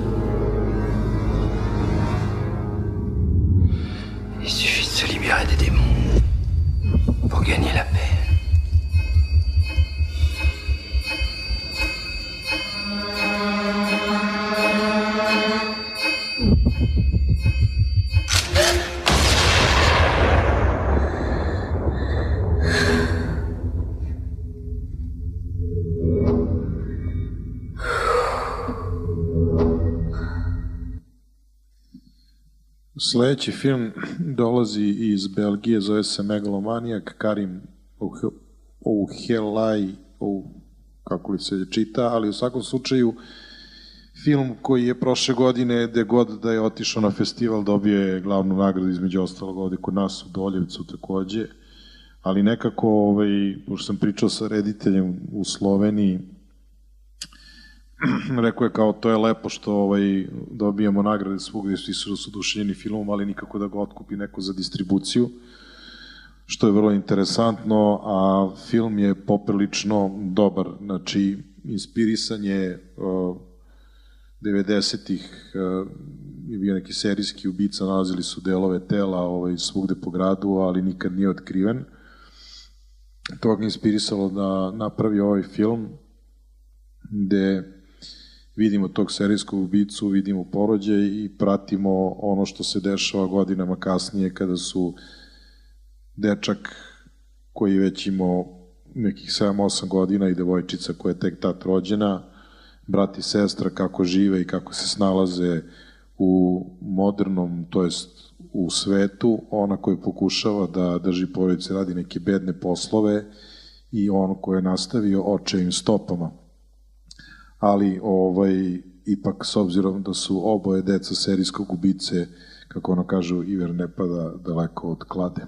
Il suffit de se libérer des démons pour gagner la paix. Sljedeći film dolazi iz Belgije, zove se Megalomanijak, Karim Ouhelai, ou, kako li se čita, ali u svakom slučaju film koji je prošle godine, gde god da je otišao na festival, dobio je glavnu nagradu, između ostalog ovde kod nas u Doljevcu takođe, ali nekako, ovaj, pošto sam pričao sa rediteljem u Sloveniji, rekao je kao to je lepo što ovaj, dobijamo nagrade svugde, svi su oduševljeni filmom, ali nikako da ga otkupi neko za distribuciju, što je vrlo interesantno, a film je poprilično dobar, znači inspirisan je uh, devedesetih uh, je bio neki serijski ubica, nalazili su delove tela ovaj, svugde po gradu, ali nikad nije otkriven. To ga inspirisalo da napravi ovaj film, gde vidimo tog serijskog ubicu, vidimo porođaj i pratimo ono što se dešava godinama kasnije kada su dečak koji već imao nekih sedam osam godina i devojčica koja je tek tad rođena, brat i sestra kako žive i kako se snalaze u modernom, to jest u svetu, ona koja pokušava da drži porodice, radi neke bedne poslove i ono koje je nastavio očevim stopama. Ali ovaj, ipak s obzirom da su oboje deca serijskog ubice, kako ono kažu, iver ne pada daleko od klade.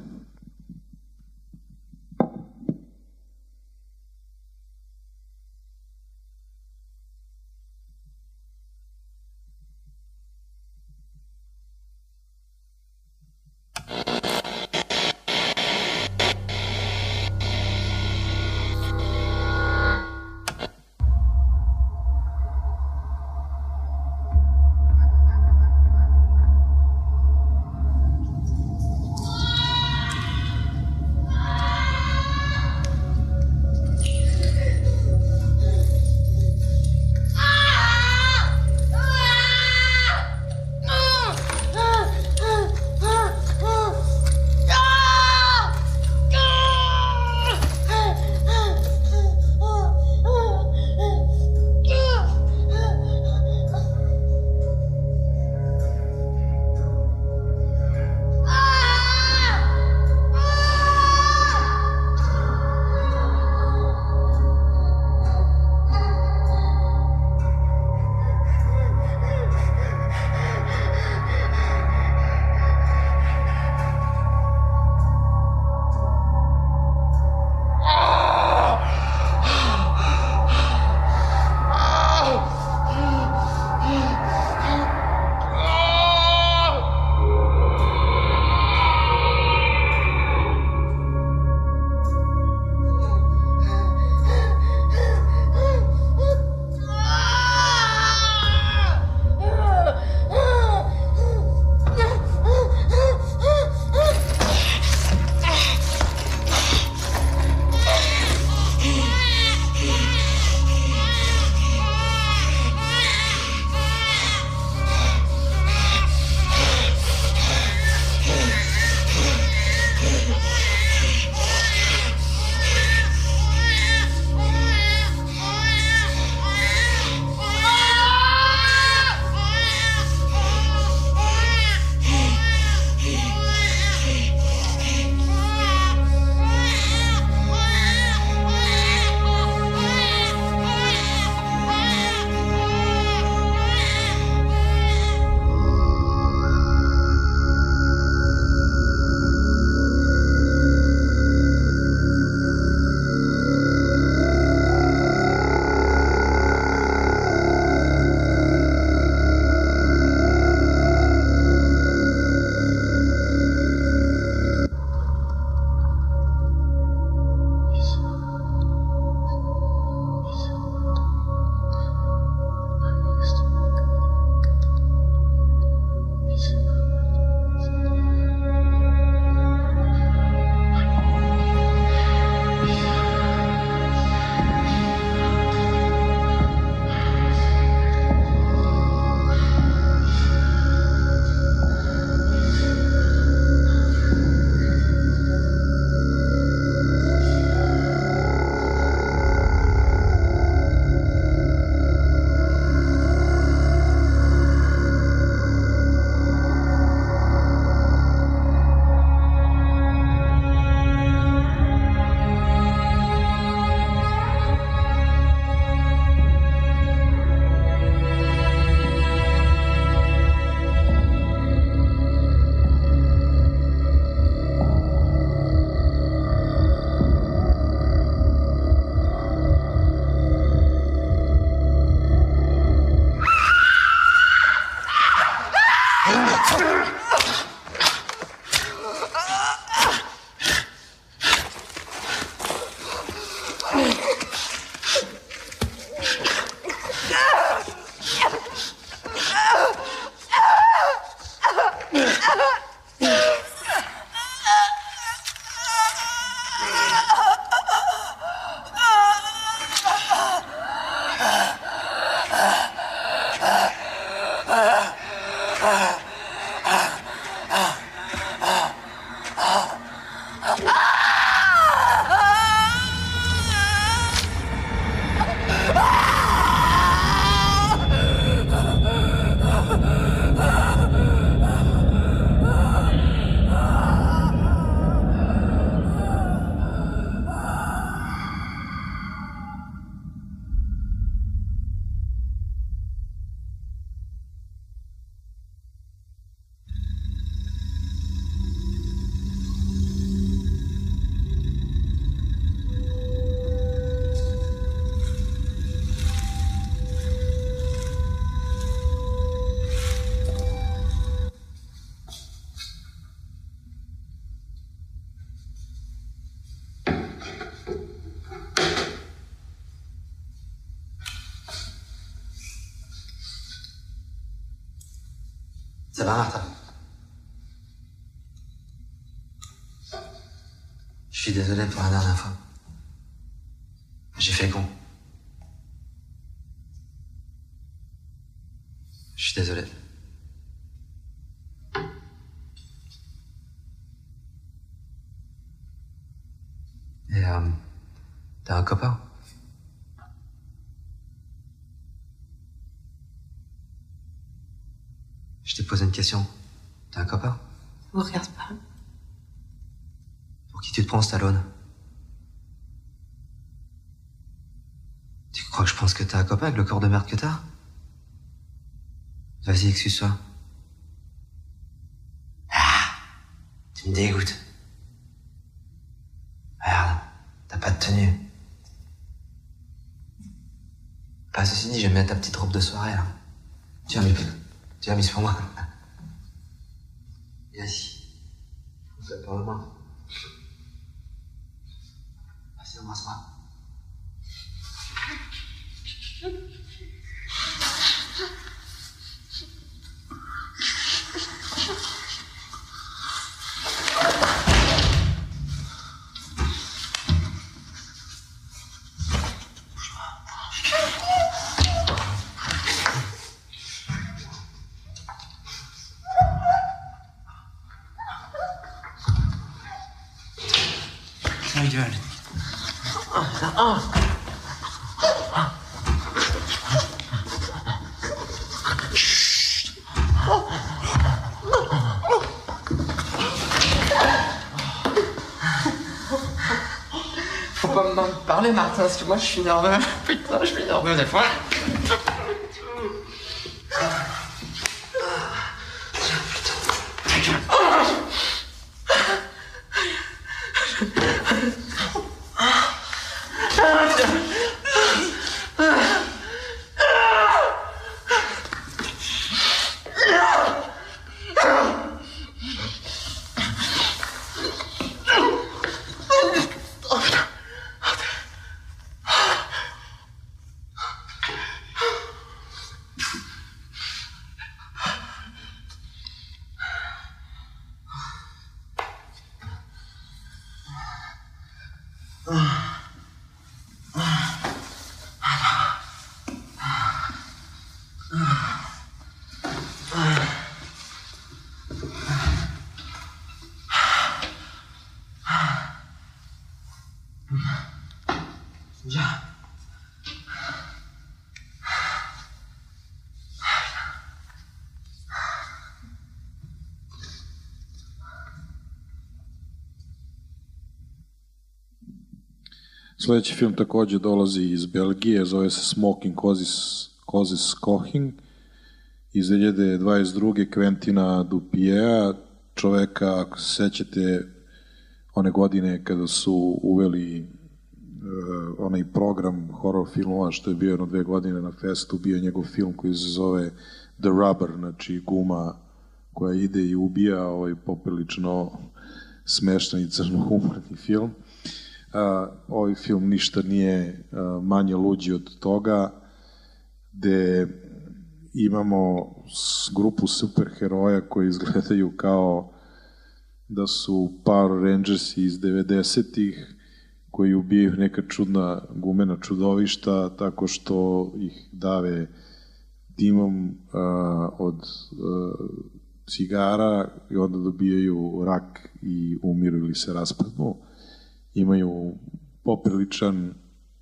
Ça va, Martha? Je suis désolé pour la dernière fois. J'ai fait con. Je suis désolé. Et euh, t'as un copain? Je t'ai posé une question. T'as un copain? Vous regarde pas. Pour qui tu te prends, Stallone? Tu crois que je pense que t'as un copain avec le corps de merde que t'as? Vas-y, excuse-toi. Ah, tu me dégoûtes. Regarde, t'as pas de tenue. Bah, ceci dit, j'aime bien ta petite robe de soirée, là. Tu as mis, tu as mis sur moi. Viens ici. On fait pas main. Vas-y, embrasse-moi. How you doing? Oh, oh. Faut pas m'en parler, Martin, parce que moi je suis nerveux. Putain, je suis nerveux des fois. Sljedeći film također dolazi iz Belgije, zove se Smoking Causes, Causes Coughing, iz dvije hiljade dvadeset druge. Quentina Dupiea, čoveka, ako se sećate, one godine kada su uveli uh, onaj program horror filmova što je bio jedno dve godine na festu, bio je njegov film koji se zove The Rubber, znači guma koja ide i ubija, ovaj poprilično smešan i crnohumorni film. Uh, ovaj film ništa nije uh, manje luđi od toga, gde imamo grupu superheroja koji izgledaju kao da su Power Rangersi iz devedesetih koji ubijaju neka čudna gumena čudovišta tako što ih dave dimom uh, od uh, cigara i onda dobijaju rak i umiru ili se raspadnu. Imaju popriličan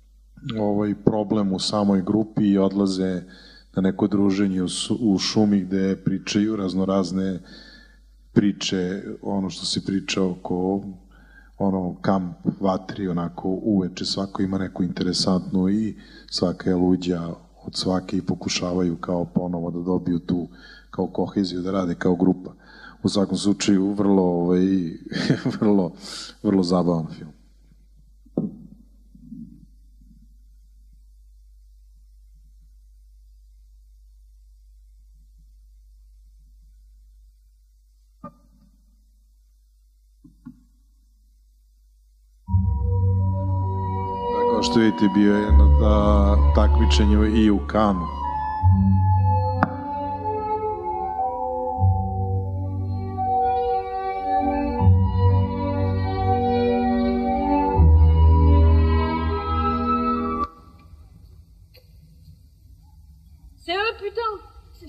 ovaj problem u samoj grupi i odlaze na neko druženje u šumi gde pričaju raznorazne priče, ono što se priča oko ono kamp vatri, onako uveče svako ima neku interesantnu i svaka je luđa od svake i pokušavaju kao ponovo da dobiju tu kao koheziju, da rade kao grupa. U svakom slučaju vrlo, ovaj, vrlo, vrlo zabavan film. Kao što vidite, bio je na takmičenju i u Kanu.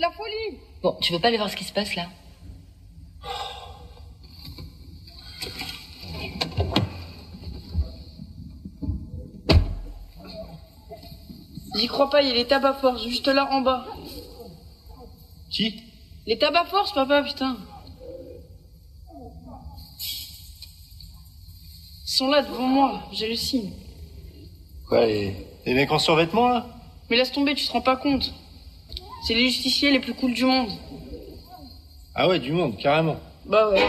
la folie. Bon, tu veux pas aller voir ce qui se passe là? J'y crois pas, il y a les tabacs force juste là en bas. Qui? Les tabacs force, papa, putain. Ils sont là devant moi, j'hallucine. Quoi, les, les mecs en survêtement, là? Mais laisse tomber, tu te rends pas compte. C'est les justiciers les plus cools du monde. Ah ouais, du monde, carrément. Bah ouais.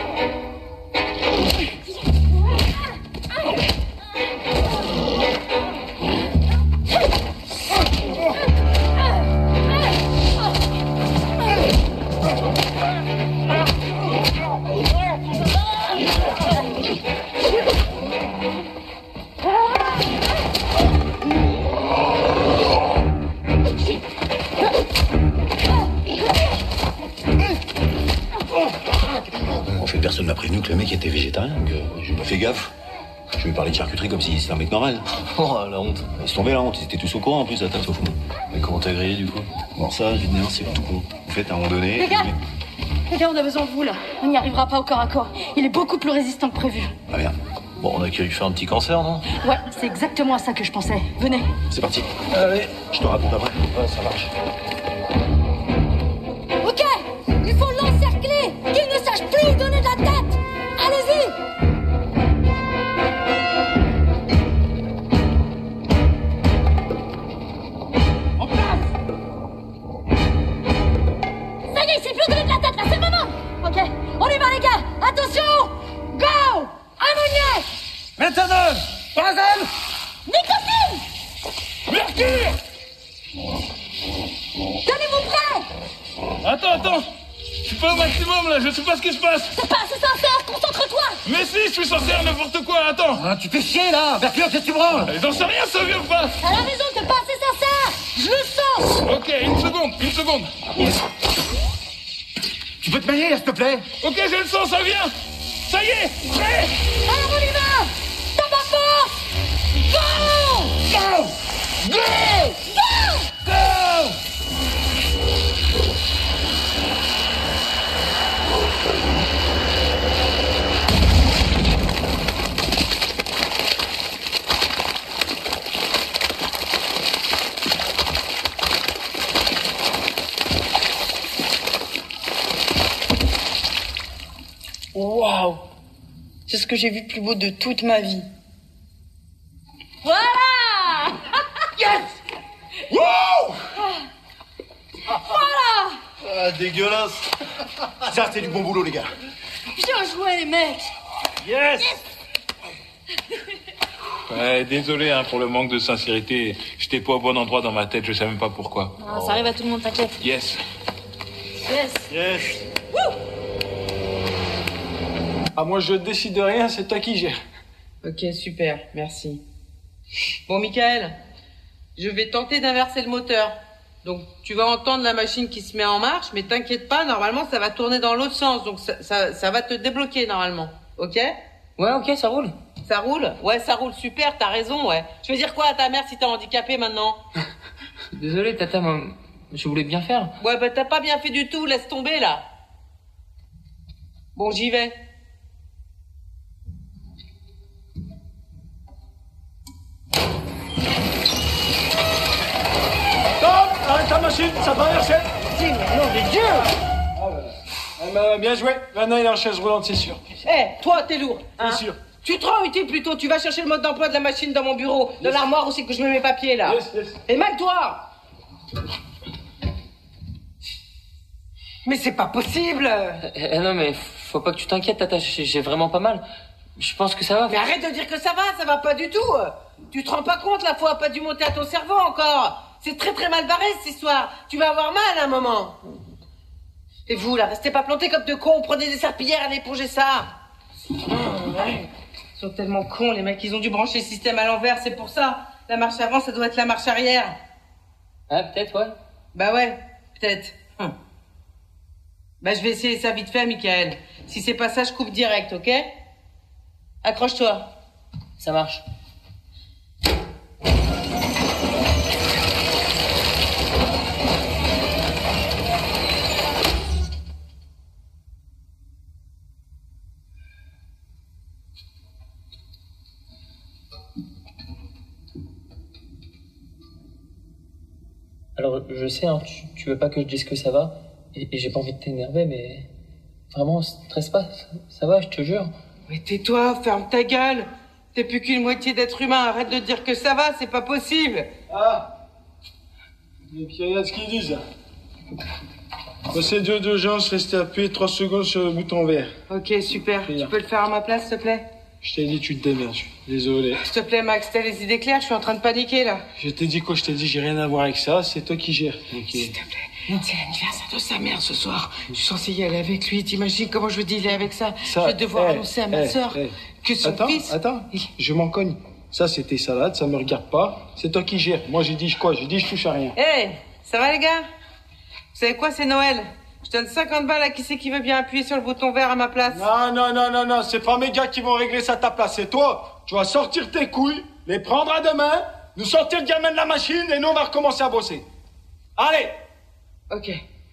En fait, personne m'a prévenu que le mec était végétarien, donc euh, j'ai pas fait gaffe. Je vais parler de charcuterie comme si c'était un mec normal. Oh, la honte. Ils tombés la honte, ils étaient tous au courant en plus, à table, sauf moi. Mais comment t'as grillé du coup? Bon, ça, je dis c'est tout con. En fait, à un moment donné. Les gars Les gars, on a besoin de vous là. On n'y arrivera pas au corps à corps. Il est beaucoup plus résistant que prévu. Ah bien. Bon, on a qu'à lui faire un petit cancer, non? Ouais, c'est exactement à ça que je pensais. Venez. C'est parti. Allez, je te raconte après. Ouais, ça marche. Ok, il faut l'encercler, qu'il ne sache plus où donner de la tête. Allez-y. En place. Ça y est, il sait plus où donner de la tête, là, c'est le moment. Ok, on y va les gars. Attention, go. Ammoniac. Méthanol. Parasol. Nicotine. Mercure. Tenez-vous prêts. Attends, attends. Je suis pas au maximum là, je sais pas ce qui se passe. C'est pas assez sincère, concentre-toi. Mais si, je suis censé faire n'importe quoi, attends. Ah, tu fais chier là. Mercure, qu'est-ce que tu branles? J'en sais rien, ça vient pas. Elle a raison, t'es pas assez sincère. Je le sens. Ok, une seconde, une seconde. Tu peux te manier, s'il te plaît? Ok, j'ai le sens, ça vient. Ça y est, prêt. Alors on y va. Tabac force. Go. Go. Go. Go. Go. Waouh. C'est ce que j'ai vu de plus beau de toute ma vie. Voilà. Yes. Wow. Voilà. Ah, dégueulasse. Ça, c'est du bon boulot, les gars. Bien joué les mecs. Yes. Ouais, désolé hein, pour le manque de sincérité. J'étais pas au bon endroit dans ma tête, je sais même pas pourquoi. Ah, ça arrive à tout le monde, t'inquiète. Yes. Yes. Yes. Wouh. Ah, moi, je décide de rien, c'est toi qui gères. Ok, super, merci. Bon, Michael, je vais tenter d'inverser le moteur. Donc, tu vas entendre la machine qui se met en marche, mais t'inquiète pas, normalement, ça va tourner dans l'autre sens. Donc, ça, ça, ça va te débloquer, normalement. Ok? Ouais, ok, ça roule. Ça roule? Ouais, ça roule, super, t'as raison, ouais. Je vais dire quoi à ta mère si t'es handicapé maintenant? Désolé, tata, moi, je voulais bien faire. Ouais, bah t'as pas bien fait du tout, laisse tomber, là. Bon, j'y vais. Stop! Arrête ta machine, ça va marcher! Dis, mais nom de Dieu! Ah, voilà. Ah, bah, bien joué. Maintenant, il est en chaise roulante, c'est sûr. Eh, hey, toi, t'es lourd. Hein? C'est sûr. Tu te rends utile plutôt, tu vas chercher le mode d'emploi de la machine dans mon bureau, dans yes. l'armoire aussi que je mets mes papiers là. Yes, yes. Et même toi! Mais c'est pas possible! Eh, eh, non, mais faut pas que tu t'inquiètes, tata, j'ai vraiment pas mal. Je pense que ça va. Mais arrête de dire que ça va, ça va pas du tout! Tu te rends pas compte, la foi a pas dû monter à ton cerveau encore! C'est très très mal barré cette histoire! Tu vas avoir mal à un moment! Et vous là, restez pas plantés comme de cons, prenez des serpillères à éponger ça! Oh, ouais. Ils sont tellement cons, les mecs, ils ont dû brancher le système à l'envers, c'est pour ça. La marche avant, ça doit être la marche arrière. Ah, peut-être, ouais. Bah ouais, peut-être. Hum. Bah je vais essayer ça vite fait, Michael. Si c'est pas ça, je coupe direct, ok? Accroche-toi. Ça marche. Alors, je sais, hein, tu, tu veux pas que je dise que ça va, et, et j'ai pas envie de t'énerver, mais... Vraiment, stresse pas, ça, ça va, je te jure. Mais tais-toi, ferme ta gueule. T'es plus qu'une moitié d'être humain, arrête de dire que ça va, c'est pas possible. Ah. Et puis regarde ce qu'ils disent. Procédure d'urgence, restez appuyé trois secondes sur le bouton vert. Ok, super. Tu peux le faire à ma place, s'il te plaît? Je t'ai dit, tu te démerdes. Désolé. S'il te plaît, Max, t'as les idées claires, je suis en train de paniquer, là. Je t'ai dit quoi? Je t'ai dit, j'ai rien à voir avec ça, c'est toi qui gères. Okay. S'il te plaît, c'est l'anniversaire de sa mère ce soir. Je suis censé y aller avec lui. T'imagines comment je vais dealer avec ça, ça Je vais devoir hey, annoncer à ma hey, sœur hey. que son attends, fils... Attends, je m'en cogne. Ça, c'est tes salades, ça me regarde pas. C'est toi qui gères. Moi, j'ai dit quoi? J'ai dit, je touche à rien. Hé, hey, ça va, les gars? Vous savez quoi, c'est Noël. Je donne cinquante balles à qui c'est qui veut bien appuyer sur le bouton vert à ma place. Non, non, non, non, non, c'est pas mes gars qui vont régler ça à ta place, c'est toi. Tu vas sortir tes couilles, les prendre à deux mains, nous sortir le gamin de la machine et nous, on va recommencer à bosser. Allez! Ok.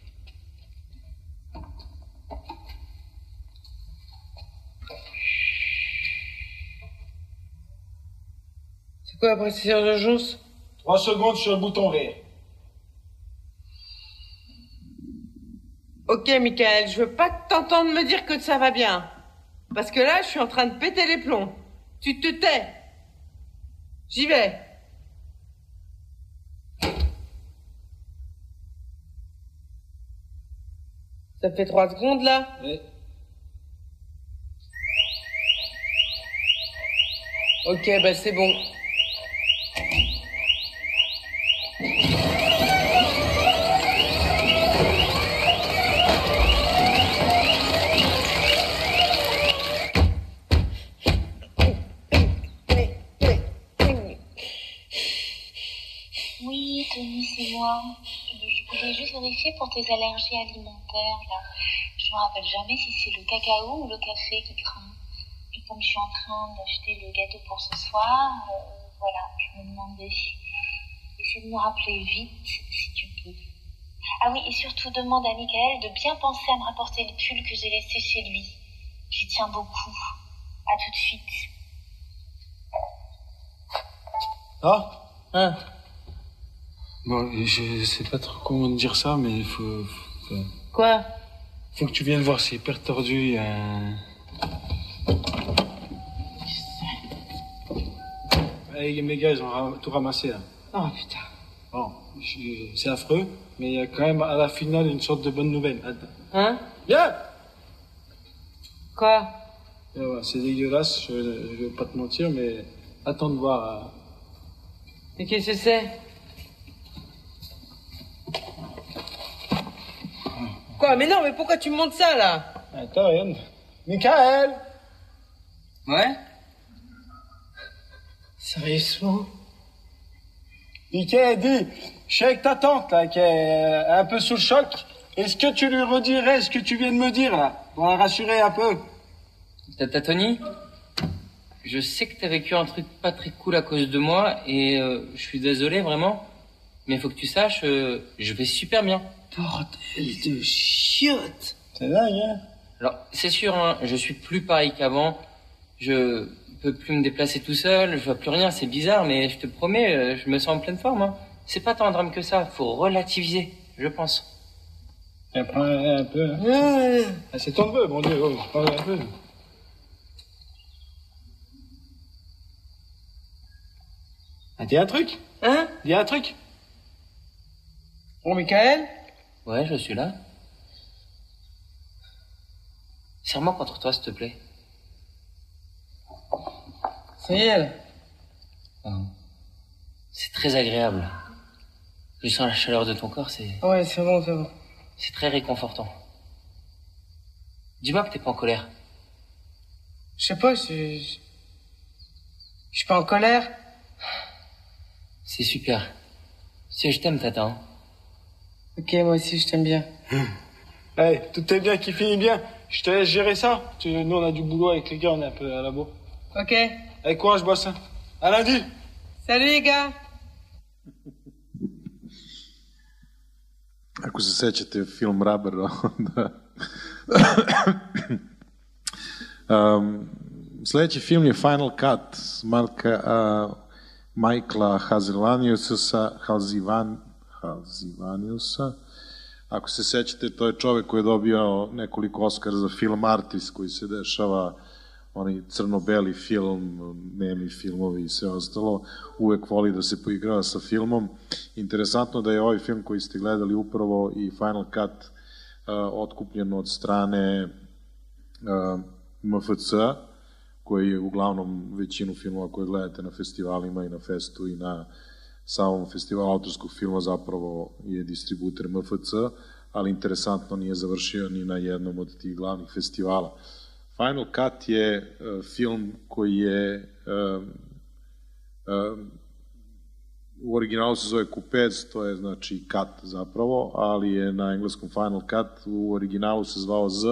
C'est quoi la procédure d'urgence? Trois secondes sur le bouton vert. Ok, Michael, je veux pas t'entendre me dire que ça va bien. Parce que là, je suis en train de péter les plombs. Tu te tais. J'y vais. Ça fait trois secondes, là? Oui. Ok, bah c'est bon. Oui, Tony, c'est moi. Je voulais juste vérifier pour tes allergies alimentaires, là. Je me rappelle jamais si c'est le cacao ou le café qui craint. Et comme je suis en train d'acheter le gâteau pour ce soir, euh, voilà, je me demandais. Essaie de me rappeler vite, si tu peux. Ah oui, et surtout demande à Michael de bien penser à me rapporter les pulls que j'ai laissés chez lui. J'y tiens beaucoup. À tout de suite. Ah? Hein? Bon, je sais pas trop comment te dire ça, mais il faut, faut... Quoi? Faut que tu viennes voir, c'est hyper tordu, il y a un... Hey, mes gars, ils ont tout ramassé, là. Oh, putain. Bon, c'est affreux, mais il y a quand même à la finale une sorte de bonne nouvelle. Attends. Hein? Viens! Quoi? Ouais, ouais, c'est dégueulasse, je, je vais pas te mentir, mais attends de voir. Euh... Et qu'est-ce que c'est? Quoi? Mais non, mais pourquoi tu me montres ça, là? Attends, regarde. Michael! Ouais? Sérieusement? Michael, dis, je suis avec ta tante, là, qui est un peu sous le choc. Est-ce que tu lui redirais ce que tu viens de me dire, là, pour la rassurer un peu? Tata Tony, je sais que t'as vécu un truc pas très cool à cause de moi, et euh, je suis désolé, vraiment. Mais faut que tu saches, euh, je vais super bien. Bordel de chiottes! C'est dingue, hein? Alors, c'est sûr, hein, je suis plus pareil qu'avant. Je peux plus me déplacer tout seul, je vois plus rien, c'est bizarre, mais je te promets, euh, je me sens en pleine forme. Hein. C'est pas tant un drame que ça, faut relativiser, je pense. Et prends un peu. Hein. Ah, c'est ton neveu, mon Dieu, oh, prends un peu. Ah, dis un truc? Hein? Dis un truc? Bon, Michael? Ouais, je suis là. Serre-moi contre toi, s'il te plaît. Ça y est. C'est très agréable. Je sens la chaleur de ton corps, c'est... Ouais, c'est bon, c'est bon. C'est très réconfortant. Dis-moi que t'es pas en colère. Je sais pas, je... Je suis pas en colère. C'est super. Si je t'aime, Tata. Hein. Ok, moi aussi, je t'aime bien. Hey, tout est bien qui finit bien. Je te laisse gérer ça. Tu, nous, on a du boulot avec les gars, on est un peu à la bourre. Ok. Allez, courage, boss. À lundi. Salut, les gars. Ako se sećate film Rubber, onda... um, sljedeći film je Final Cut Marka uh, Michaela Hazilaniusa, Halzivan, Halzivaniusa. Ako se sećate, to je čovek koji je dobio nekoliko Oscara za film Artist, koji se dešava, onaj crno-beli film, nemi filmovi i sve ostalo, uvek voli da se poigrava sa filmom. Interesantno da je ovaj film koji ste gledali upravo i Final Cut uh, otkupljen od strane uh, M F C-a, koji je uglavnom većinu filmova koje gledate na festivalima i na festu i na samom festivalu autorskog filma zapravo je distributer M F C, ali interesantno nije završio ni na jednom od tih glavnih festivala. Final Cut je uh, film koji je uh, uh, u originalu se zove Kupec, to je znači cut zapravo, ali je na engleskom Final Cut, u originalu se zvao Z,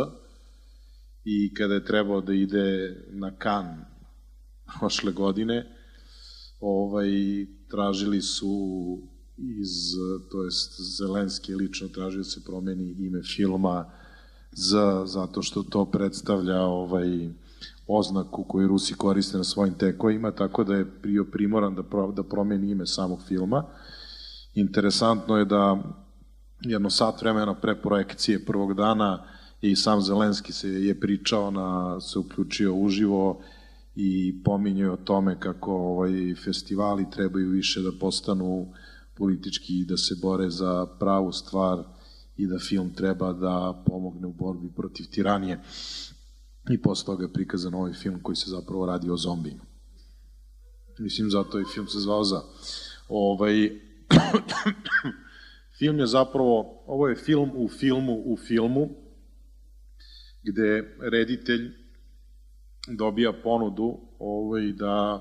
i kada je trebao da ide na Cannes prošle godine, ovaj, tražili su iz, to jest Zelenski lično tražio se promeni ime filma Z, zato što to predstavlja ovaj, oznaku koju Rusi koriste na svojim tekovima, tako da je bio primoran da, pro, da promeni ime samog filma. Interesantno je da jedno sat vremena pre projekcije prvog dana i sam Zelenski se je pričao, na, se uključio uživo i pominjao o tome kako ovaj, festivali trebaju više da postanu politički i da se bore za pravu stvar i da film treba da pomogne u borbi protiv tiranije. I posle toga je prikazan ovaj film koji se zapravo radi o zombijima. Mislim, zato i film se zvao za. Ovaj, film je zapravo, ovo je film u filmu u filmu, gde reditelj dobija ponudu ovaj, da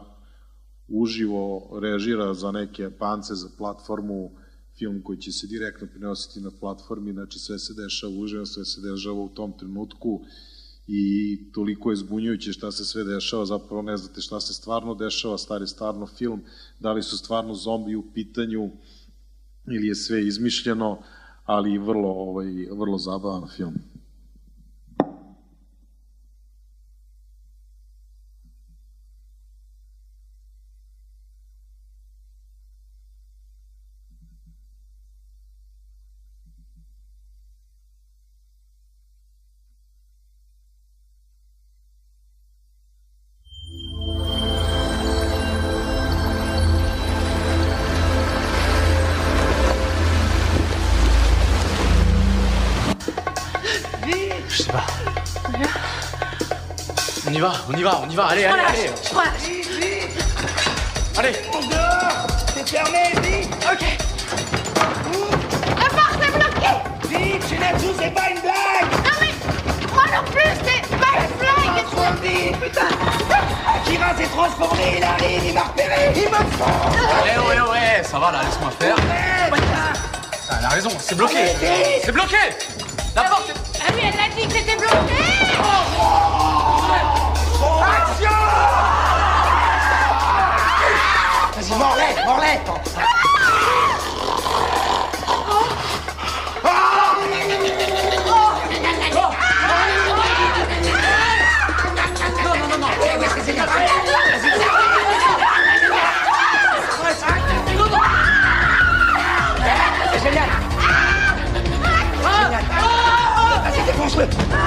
uživo režira za neke pance, za platformu, film koji će se direktno prenositi na platformi, znači sve se dešava uživo, sve se dešava u tom trenutku i toliko je zbunjujuće šta se sve dešava, zapravo ne znate šta se stvarno dešava, stari stvarno film, da li su stvarno zombi u pitanju ili je sve izmišljeno, ali vrlo, ovaj, vrlo zabavan film. On y va, on y va, on y va, allez, allez, allez. Je relâche. Allez. Dehors. C'est fermé, vite. Ok. La porte est bloquée. Vite, Shinatsu, c'est pas une blague. Non mais, moi non plus, c'est pas une blague. Trop vite, putain. Akira s'est transformé, il arrive, il m'a repéré, il me fend. Ouais, ouais, ouais, ça va là, laisse-moi faire. Ah, elle a raison, c'est bloqué. C'est bloqué. La porte est... Ah oui, elle l'a dit que c'était bloqué. Action! Vas-y, mords-les, mords-les! Non, non, non, non! C'est génial! C'est génial! Vas-y, défonce-le!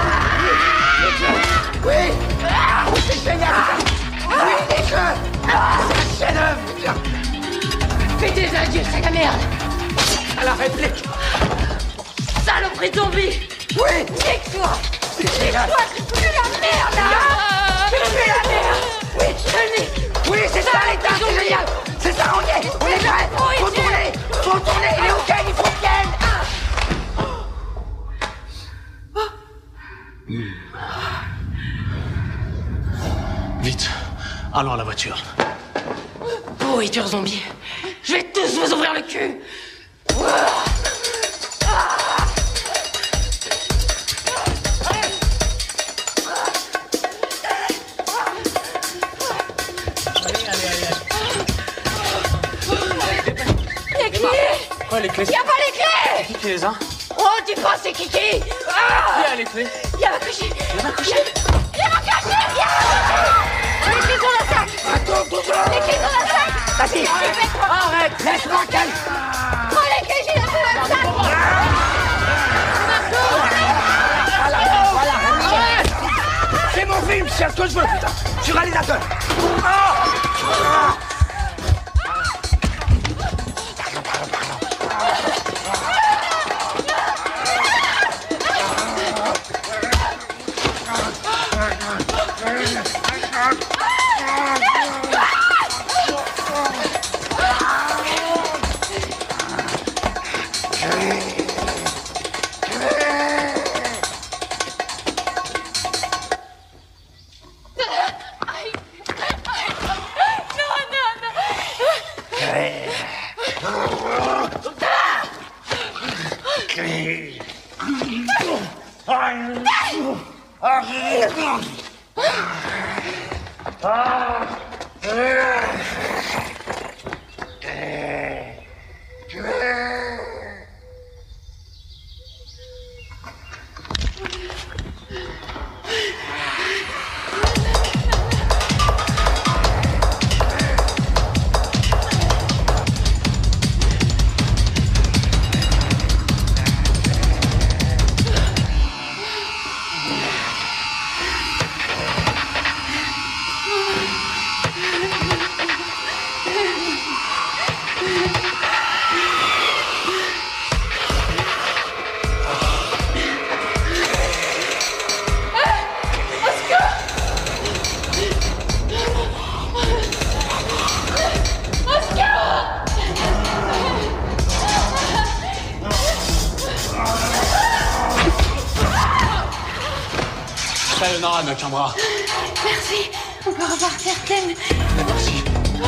Oui! C'est génial! Oui, nique-le! C'est un chef-d'œuvre, putain! Fais des adieux, c'est la merde. À la réplique! Saloperie zombie. Oui! Nique-toi. Nique-toi, tu pues la merde, là. Tu pues la merde. Oui! Je le nique. Oui, c'est ça l'état, c'est génial! C'est ça, on y est! On est prêts! Faut tourner! Faut tourner! Il est OK, il faut qu'il vienne! Vite, allons à la voiture. Pourriture zombie. Je vais tous vous ouvrir le cul. Les clés. Ouais, les clés. Y a pas les clés. Qui qui les a? Oh, dis pas c'est Kiki. Qui a les clés? Y a ma cochée. Y a ma cochée. Y a ma cochée. Y a les clés dans la sac. Attends, toujours! Les clés dans la sac. Vas-y! Arrête. Laisse-moi calme! Prends les clés, j'ai faire ce que je veux, putain. Je suis réalisateur. Ah ah Sayonara, Nakamura. Merci. On peut repartir, Ken. Merci.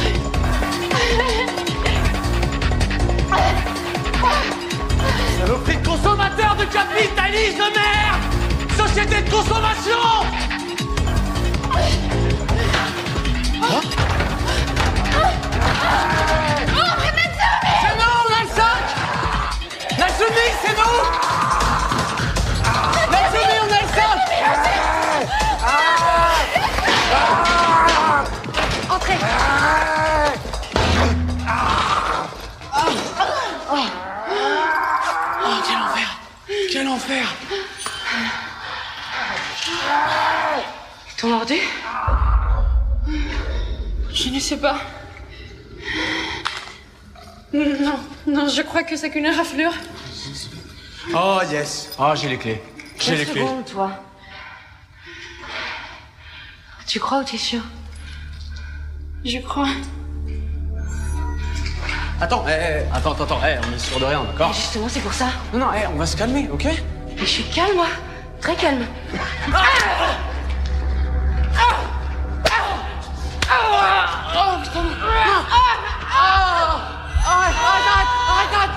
Saloperie de consommateur de capitalisme de merde. Société de consommation. Hein? C'est nous, on a le cinq. Natsumi, c'est nous. Natsumi, on a le cinq. Entrez. Oh, quel enfer. Quel enfer. Ils t'ont mordu? Je ne sais pas. Non, non, je crois que c'est qu'une raflure. Oh, yes. Oh, j'ai les clés. J'ai les Deux clés. secondes, toi. Tu crois ou t'es sûr? Je crois. Attends, eh, eh, attends, attends, attends, eh, on est sûr de rien, d'accord? Justement, c'est pour ça. Non, non, eh, on va se calmer, ok? Mais je suis calme, moi. Très calme. Ah oh, putain. Ah ah Arrête, arrête, arrête, arrête.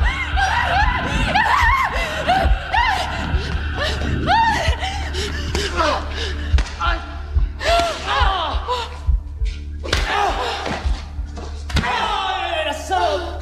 La salope.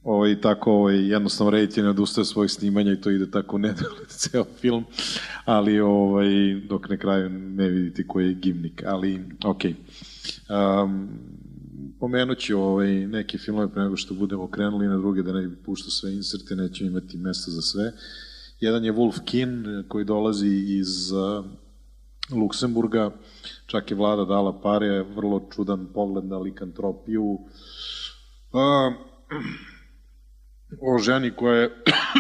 ovaj, tako ovaj, jednostavno reditelj ne odustaje svojih snimanja i to ide tako nedogled ceo film, ali ovaj, dok na kraju ne vidite koji je gimnik, ali okej. Okay. Um, pomenut ću ovaj, neke filmove pre nego što budemo krenuli na druge, da ne bi puštao sve inserte, neću imati mesta za sve. Jedan je Wolf Kin, koji dolazi iz uh, Luksemburga, čak je vlada dala pare, vrlo čudan pogled na likantropiju. Uh, o ženi koja je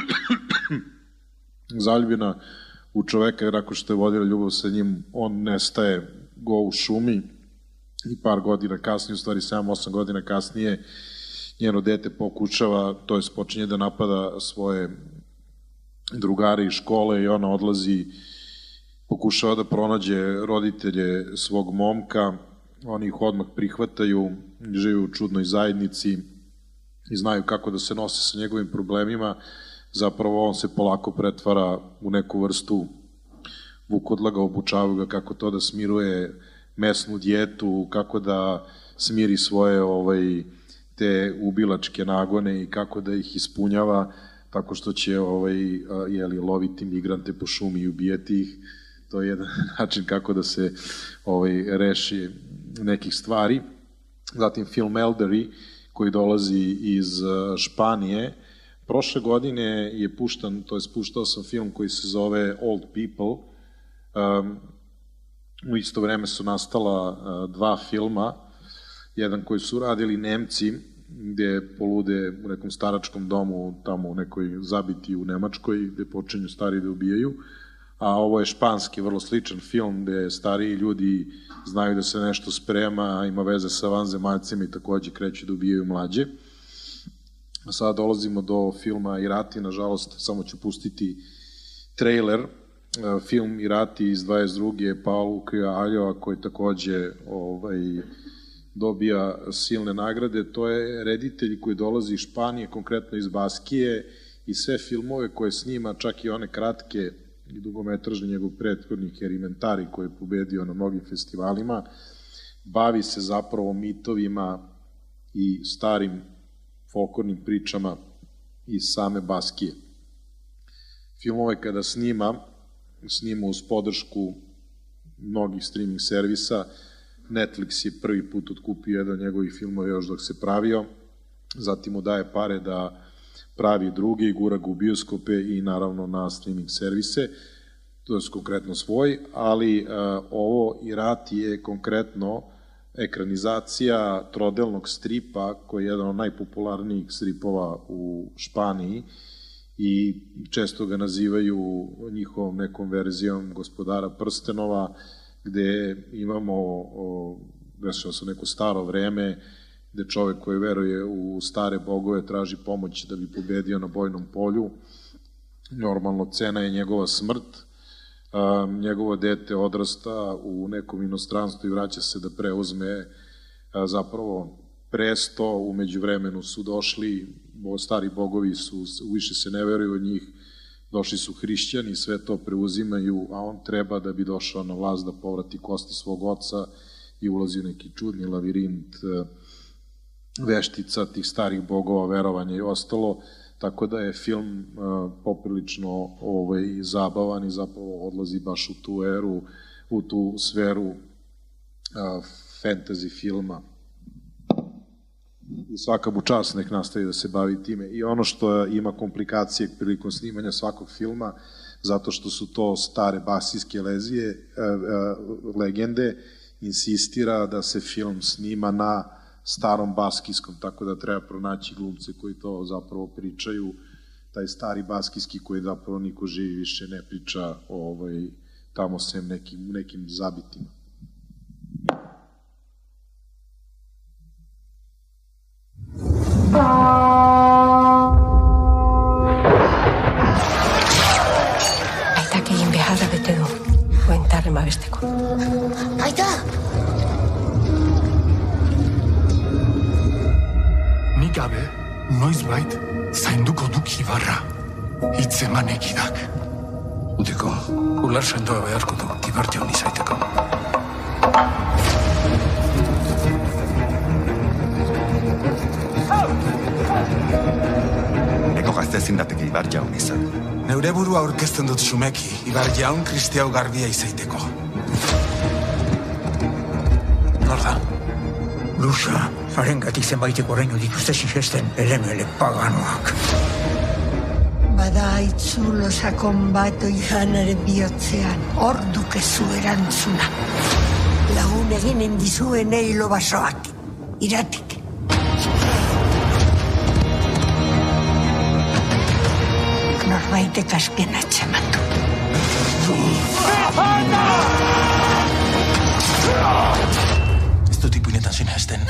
zaljubljena u čoveka, jer ako što je vodila ljubav sa njim, on nestaje, go u šumi i par godina kasnije, u stvari sedam osam godina kasnije, njeno dete pokušava, to je počinje da napada svoje drugare iz škole i ona odlazi, pokušava da pronađe roditelje svog momka, oni ih odmah prihvataju, žive u čudnoj zajednici i znaju kako da se nose sa njegovim problemima. Zapravo on se polako pretvara u neku vrstu vukodlaga, obučavaju ga kako to da smiruje mesnu dijetu, kako da smiri svoje ovaj, te ubilačke nagone i kako da ih ispunjava tako što će ovaj, jeli, loviti migrante po šumi i ubijeti ih. To je jedan način kako da se ovaj, reši nekih stvari. Zatim film Elderly, koji dolazi iz Španije. Prošle godine je puštan, to je puštao sam film koji se zove Old People. Um, u isto vreme su nastala uh, dva filma. Jedan koji su radili Nemci, gde polude u nekom staračkom domu, tamo u nekoj zabiti u Nemačkoj, gde počinju stari da ubijaju. A ovo je španski, vrlo sličan film, gde stariji ljudi znaju da se nešto sprema, ima veze sa vanzemaljcima i takođe kreću da ubijaju mlađe. A sada dolazimo do filma Irati, nažalost, samo ću pustiti trailer. Film Irati iz dvadeset druge Paolo Coelhoa, koji takođe ovaj, dobija silne nagrade. To je reditelj koji dolazi iz Španije, konkretno iz Baskije, i sve filmove koje snima, čak i one kratke i dugometražni, njegov prethodnik Erimentari, koji je pobedio na mnogim festivalima, bavi se zapravo mitovima i starim folklornim pričama iz same Baskije. Filmove kada snima, snima uz podršku mnogih streaming servisa. Netflix je prvi put otkupio jedan od njegovih filmova još dok se pravio, zatim mu daje pare da pravi druge i gura ga u bioskope i naravno na streaming servise, to je konkretno svoj, ali uh, ovo Irati je konkretno ekranizacija trodelnog stripa, koji je jedan od najpopularnijih stripova u Španiji i često ga nazivaju njihovom nekom verzijom Gospodara prstenova, gde imamo, dešava se neko staro vreme, gde čovek koji veruje u stare bogove traži pomoć da bi pobedio na bojnom polju. Normalno, cena je njegova smrt. Um, njegovo dete odrasta u nekom inostranstvu i vraća se da preuzme uh, zapravo presto. Umeđu vremenu su došli, bo, stari bogovi su, više se ne veruju od njih, došli su hrišćani, sve to preuzimaju, a on treba da bi došao na vlast da povrati kosti svog oca i ulazi u neki čudni lavirint uh, veštica tih starih bogova, verovanja i ostalo, tako da je film uh, poprilično ovaj, zabavan i zapravo odlazi baš u tu eru, u tu sferu uh, fantasy filma. I svaka mu čast nek nastavi da se bavi time. I ono što ima komplikacije prilikom snimanja svakog filma, zato što su to stare basijske lezije, uh, uh, legende, insistira da se film snima na starom baskijskom, tako da treba pronaći glumce koji to zapravo pričaju, taj stari baskijski koji zapravo niko živi više ne priča ovaj, tamo sem nekim, nekim zabitima. Aita kein behar bete du, buentarre mabesteko. Aita! Nik gabe, noizbait, zainduko duk Ibarra. Hitzeman ekidak. Uteko, ular sendoa beharko du, Ibarte honi zaiteko. Oh! zindateke Ibar Jaun izan. Neure burua aurkezten dut xumeki, Ibar Jaun kristiau garbia izaiteko. Nor da? Lusa, harengatik zenbaiteko oraino dituzte sigesten elemele paganoak. Bada aitzulo sakon bat oijanaren bihotzean, hor dukezu erantzuna. Lagun eginen dizuen eilo basoak, iratik. Norbaitek azken atxamatu. Ez dut ipuinetan sinesten.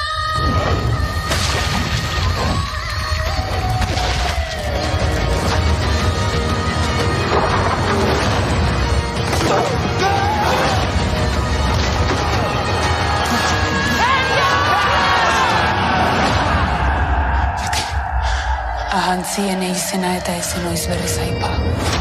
Ahantzien izena eta ezen oiz berrez aipa.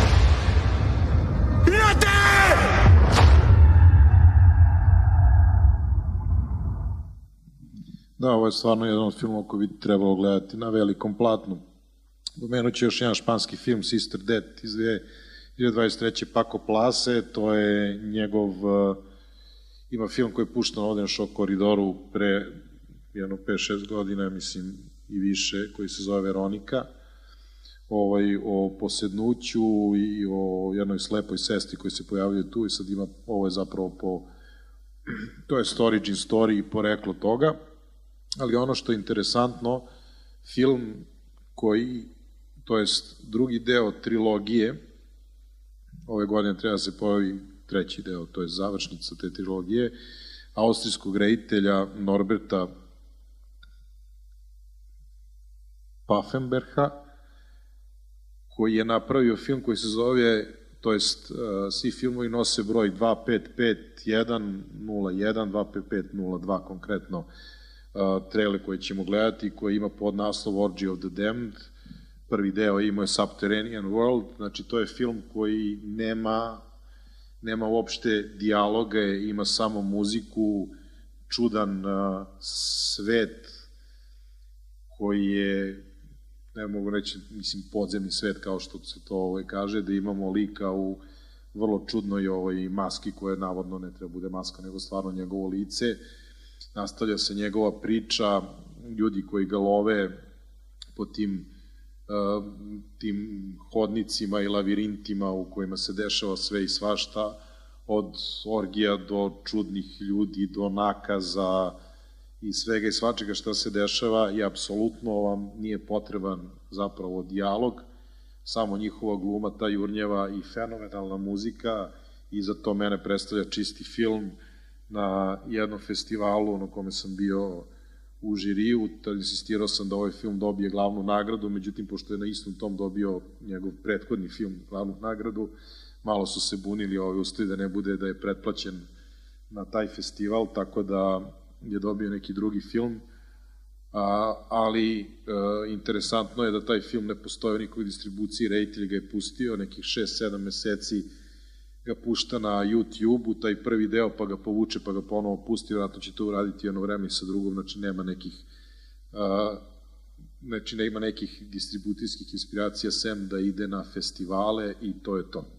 Da, ovo je stvarno jedan od filmova koji bi trebalo gledati na velikom platnu. Pomenut ću još jedan španski film, Sister Death, iz dve hiljade dvadeset treće. Paco Place, to je njegov, ima film koji je pušten ovde na Šok koridoru pre jedno pet šest godina, mislim, i više, koji se zove Veronika, ovaj, o posednuću i o jednoj slepoj sestri koji se pojavljuje tu i sad ima, ovo je zapravo po, to je origin story i poreklo toga, ali ono što je interesantno, film koji, to jest drugi deo trilogije, ove godine treba da se pojavi treći deo, to je završnica te trilogije, austrijskog reditelja Norberta Pfaffenberga, koji je napravio film koji se zove, to jest svi filmovi nose broj dva pet pet jedan nula jedan, dva pet pet nula dva konkretno, trailer koji ćemo gledati, koji ima podnaslov Orgy of the Damned, prvi deo imao je Subterranean World, znači to je film koji nema, nema uopšte dijaloga, ima samo muziku, čudan svet koji je, ne mogu reći, mislim, podzemni svet, kao što se to ovaj, kaže, da imamo lika u vrlo čudnoj ovaj, maski, koja navodno ne treba bude maska, nego stvarno njegovo lice. Nastavlja se njegova priča, ljudi koji ga love po tim, uh, tim hodnicima i lavirintima u kojima se dešava sve i svašta, od orgija do čudnih ljudi, do nakaza, i svega i svačega šta se dešava i apsolutno vam nije potreban zapravo dijalog, samo njihova gluma, ta jurnjeva i fenomenalna muzika i za to mene predstavlja čisti film na jednom festivalu na kome sam bio u žiriju, insistirao sam da ovaj film dobije glavnu nagradu, međutim, pošto je na istom tom dobio njegov prethodni film glavnu nagradu, malo su se bunili ovaj uslovi da ne bude da je pretplaćen na taj festival, tako da je dobio neki drugi film, a, ali e, interesantno je da taj film ne postoji u nikoj distribuciji, reditelj ga je pustio, nekih šest sedam meseci ga pušta na YouTube-u, taj prvi deo, pa ga povuče, pa ga ponovo pusti, vjerojatno će to uraditi jedno vreme i sa drugom, znači nema nekih, a, znači ne ima nekih distribucijskih inspiracija, sem da ide na festivale i to je to.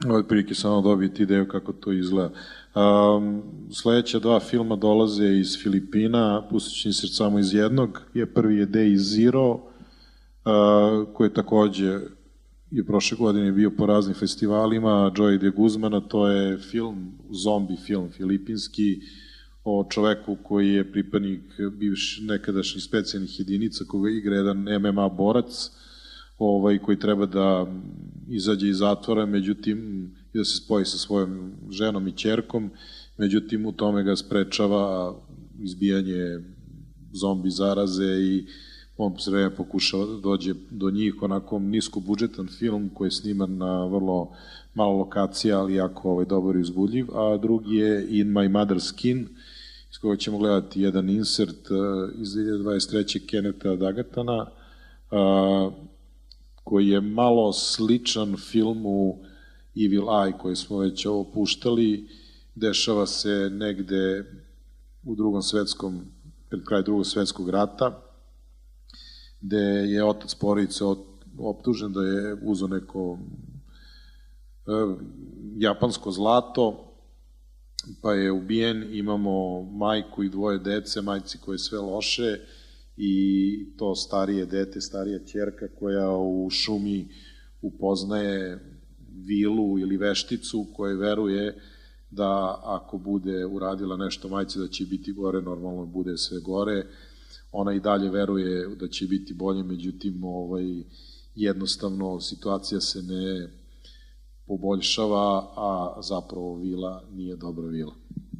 otprilike samo dobiti ideju kako to izgleda. Um, sledeća dva filma dolaze iz Filipina, pustit ću insert samo iz jednog. Je, prvi je Day Zero, uh, koji je takođe je prošle godine bio po raznim festivalima, Joey de Guzmana, to je film, zombi film filipinski, o čoveku koji je pripadnik bivš nekadašnjih specijalnih jedinica, koga igra jedan M M A borac, ovaj, koji treba da izađe iz zatvora, međutim, i da se spoji sa svojom ženom i ćerkom, međutim, u tome ga sprečava izbijanje zombi zaraze i on sve vreme pokušava da dođe do njih, onako niskobudžetan film koji je sniman na vrlo malo lokacija, ali jako ovaj, dobar i uzbudljiv, a drugi je In My Mother's Skin, iz koga ćemo gledati jedan insert uh, iz dve hiljade dvadeset treće. Kennetha Dagatana, uh, koji je malo sličan filmu Evil Eye, koji smo već ovo puštali. Dešava se negde u drugom svetskom, pred kraj drugog svetskog rata, gde je otac porodice optužen da je uzeo neko e, japansko zlato, pa je ubijen. Imamo majku i dvoje dece, majci koje je sve loše, i to starije dete, starija ćerka koja u šumi upoznaje vilu ili vešticu koje veruje da ako bude uradila nešto majci da će biti gore, normalno bude sve gore. Ona i dalje veruje da će biti bolje, međutim ovaj, jednostavno situacija se ne poboljšava, a zapravo vila nije dobra vila.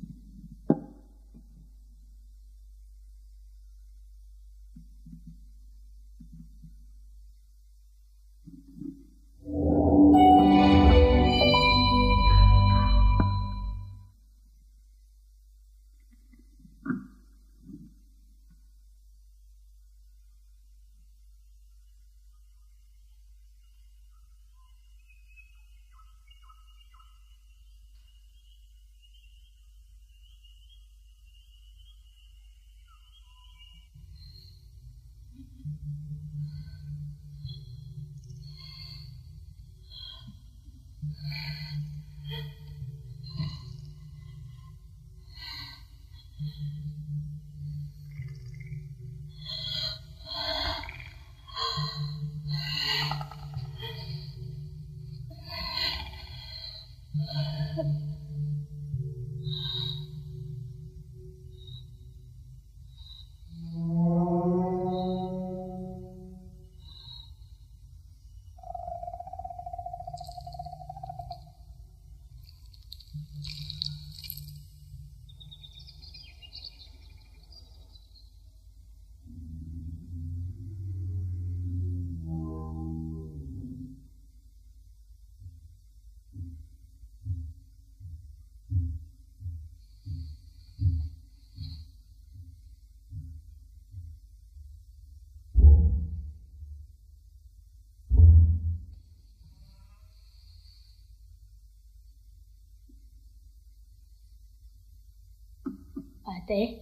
Ate.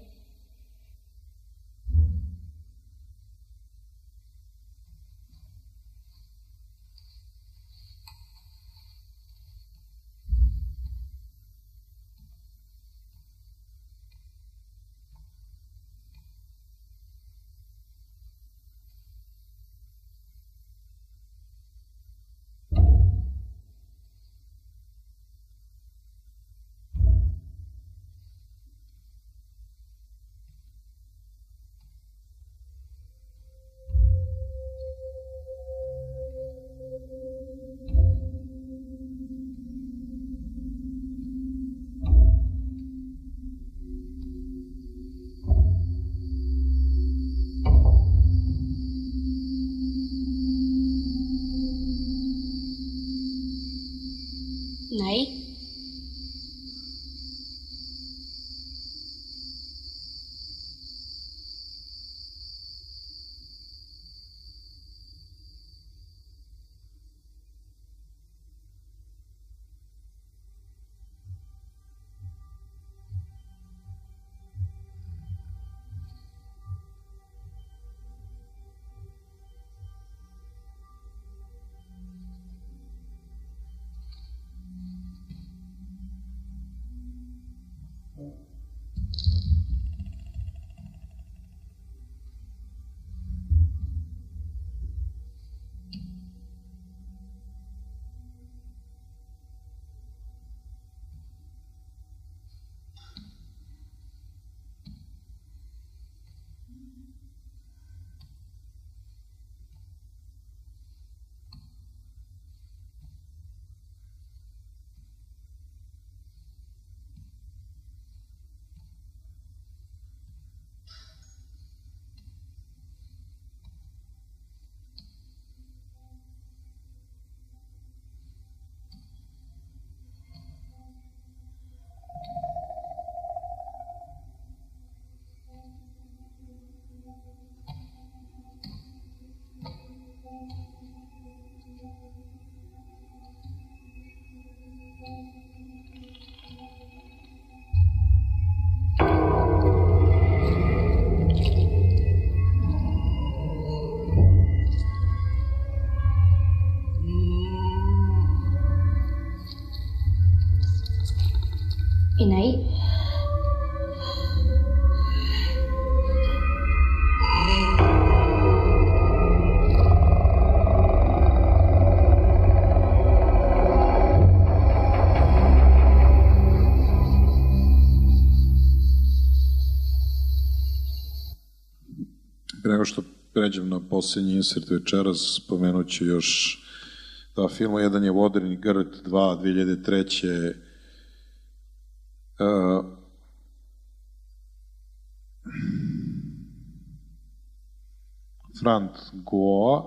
Này. što pređem na posljednji insert večeras, spomenut ću još dva filma. Jedan je Vodeni grd, dva, dve hiljade treće. Uh, Frant Goa.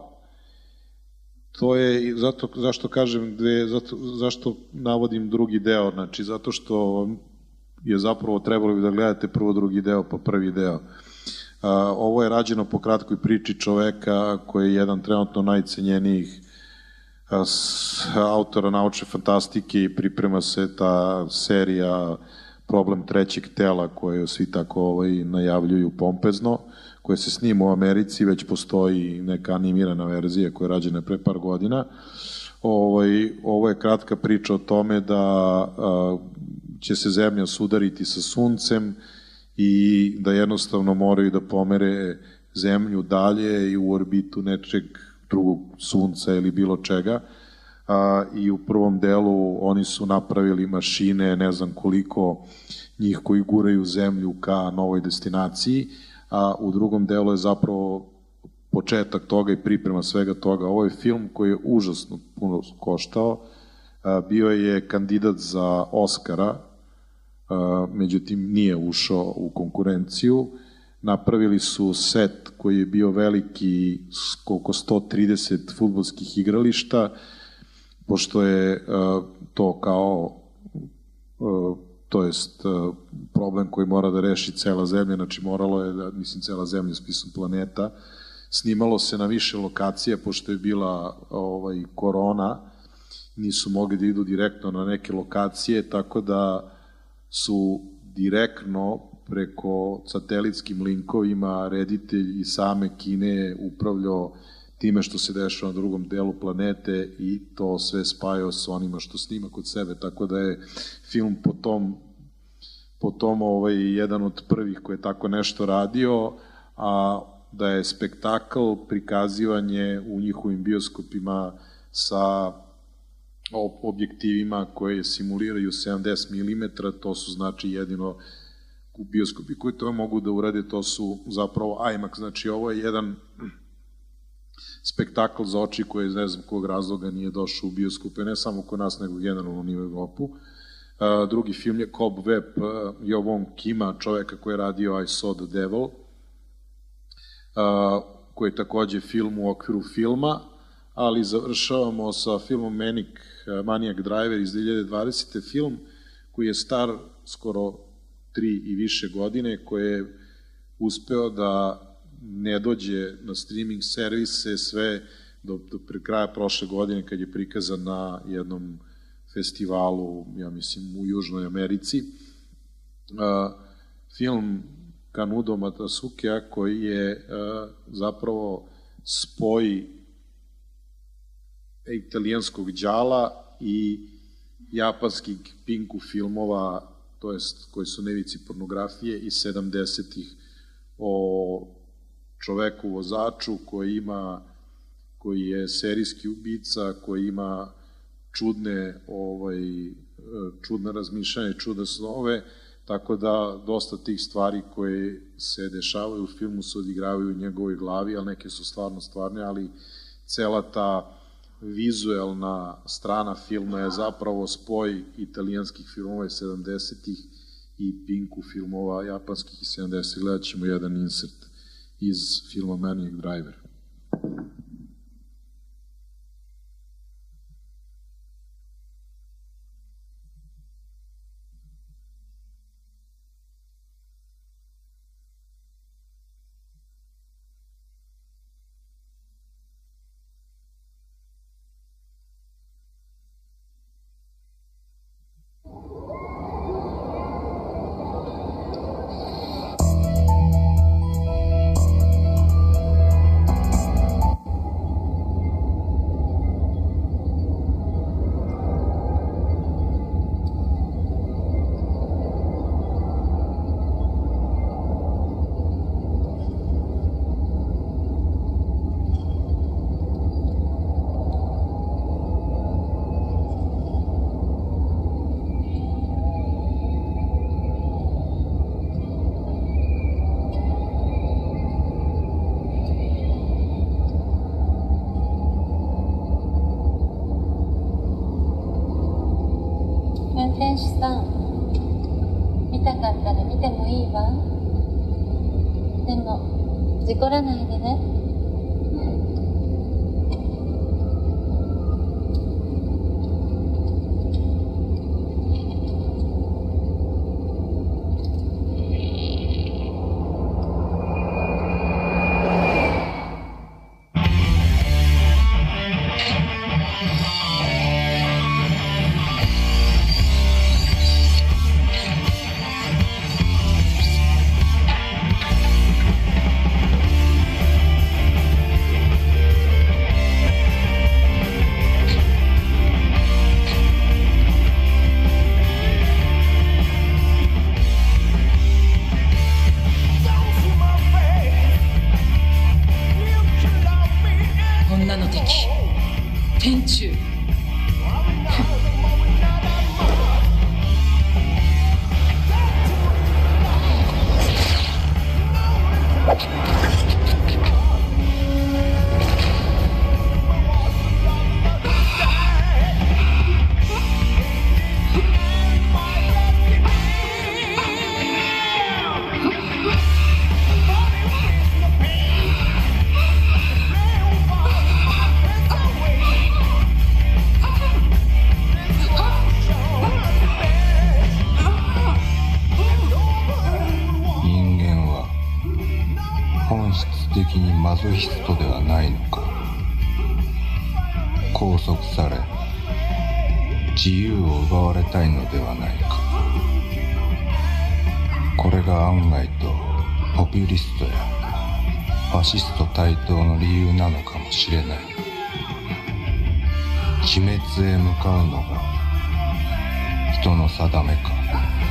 To je, zato, zašto kažem dve, zato, zašto navodim drugi deo, znači zato što je zapravo trebalo bi da gledate prvo drugi deo pa prvi deo. Uh, ovo je rađeno po kratkoj priči čoveka koji je jedan trenutno najcenjenijih uh, autora naučne fantastike i priprema se ta serija Problem trećeg tela koju svi tako ovaj, najavljuju pompezno, koja se snima u Americi, već postoji neka animirana verzija koja je rađena pre par godina. Ovaj, ovo je kratka priča o tome da a, će se zemlja sudariti sa suncem i da jednostavno moraju da pomere zemlju dalje i u orbitu nečeg drugog sunca ili bilo čega. A, I u prvom delu oni su napravili mašine, ne znam koliko njih koji guraju zemlju ka novoj destinaciji, a u drugom delu je zapravo početak toga i priprema svega toga. Ovo je film koji je užasno puno koštao, bio je kandidat za Oscara, međutim nije ušao u konkurenciju. Napravili su set koji je bio veliki oko sto trideset fudbalskih igrališta, pošto je to kao to jest problem koji mora da reši cela zemlja, znači moralo je da, mislim, cela zemlja spisom planeta, snimalo se na više lokacija, pošto je bila ovaj, korona, nisu mogli da idu direktno na neke lokacije, tako da su direktno preko satelitskim linkovima reditelj i same Kine upravljao time što se dešava na drugom delu planete i to sve spajao s onima što snima kod sebe, tako da je film po tom, po tom ovaj, jedan od prvih koji je tako nešto radio, a da je spektakl prikazivanje u njihovim bioskopima sa objektivima koje simuliraju sedamdeset milimetara, to su znači jedino u bioskopi koji to mogu da urade, to su zapravo IMAX, znači ovo je jedan spektakl za oči koji iz ne znam kog razloga nije došao u bioskope, ne samo kod nas, nego generalno u Evropu. Uh, drugi film je Cobweb uh, Jo Wong Kima, čoveka koji je radio I Saw the Devil, uh, koji je takođe film u okviru filma, ali završavamo sa filmom Manic, uh, Maniac Driver iz dve hiljade dvadesete. film koji je star skoro tri i više godine, koji je uspeo da ne dođe na streaming servise sve do, do pre kraja prošle godine kad je prikazan na jednom festivalu, ja mislim, u Južnoj Americi. Uh, film Kanudo Matasukea koji je uh, zapravo spoj italijanskog đala i japanskih pinku filmova, to jest koji su nevici pornografije iz sedamdesetih o čoveku vozaču koji ima, koji je serijski ubica, koji ima čudne, ovaj, čudne razmišljanje, čudne snove, tako da dosta tih stvari koje se dešavaju u filmu se odigravaju u njegovoj glavi, ali neke su stvarno stvarne, ali cela ta vizuelna strana filma je zapravo spoj italijanskih filmova iz sedamdesetih i pinku filmova japanskih iz sedamdesetih. Gledat ćemo jedan insert iz filma Maniac Driver. いいわ。でも事故らないでね。 女の敵天柱。 的にマゾヒストではないのか。拘束され自由を奪われたいのではないか。これが案外とポピュリストやファシスト台頭の理由なのかもしれない。自滅へ向かうのが人の定めか。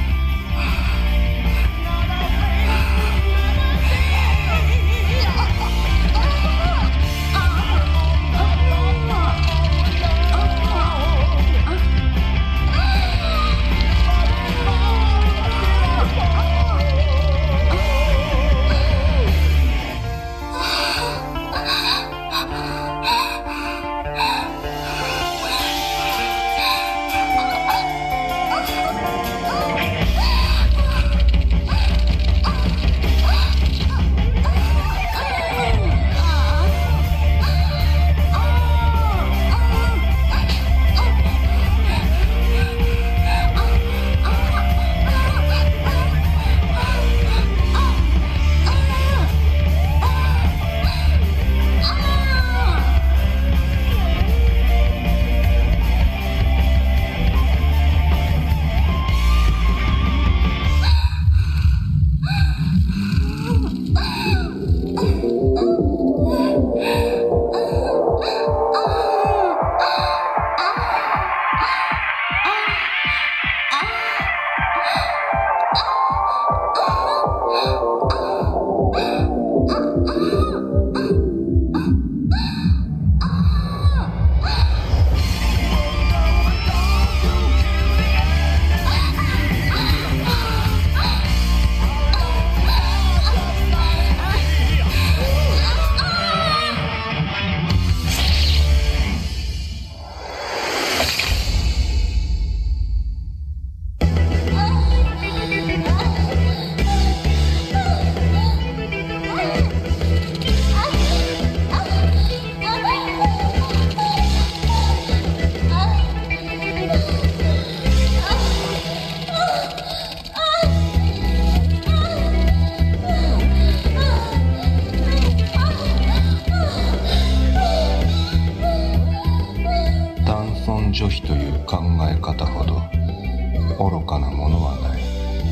女卑という考え方ほど愚かなものはない。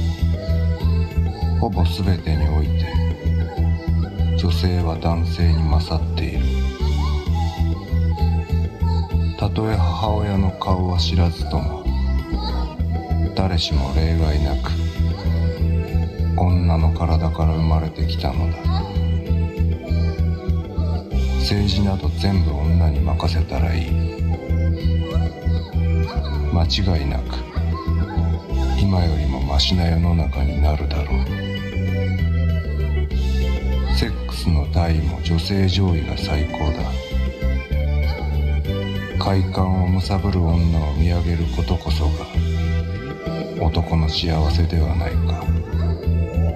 ほぼ全てにおいて女性は男性に勝っている。たとえ母親の顔は知らずとも誰しも例外なく女の体から生まれてきたのだ。政治など全部女に任せたらいい。間違いなく今よりもマシな世の中になるだろう。セックスの代も女性上位が最高だ。快感を貪る女を見上げることこそが男の幸せではないか。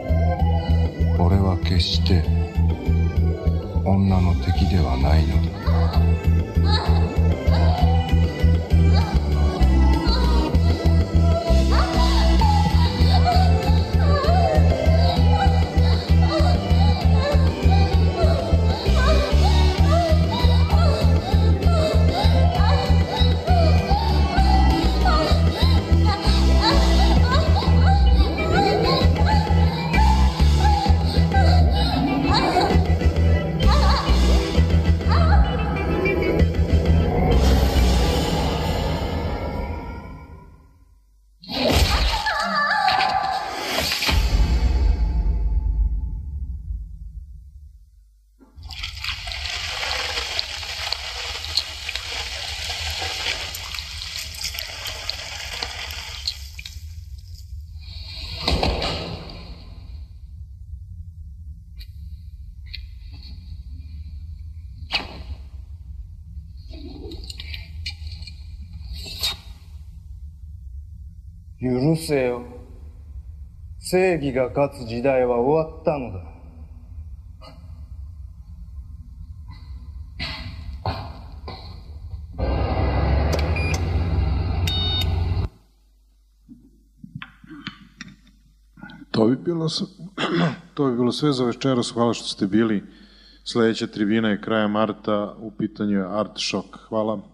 俺は決して女の敵ではないのだ。 許せよ。正義が勝つ時代は終わったのだ。 To bi bilo, to bi bilo sve za večeras. Hvala što ste bili. Sljedeća tribina je kraja marta. U pitanju je Art Shock. Hvala.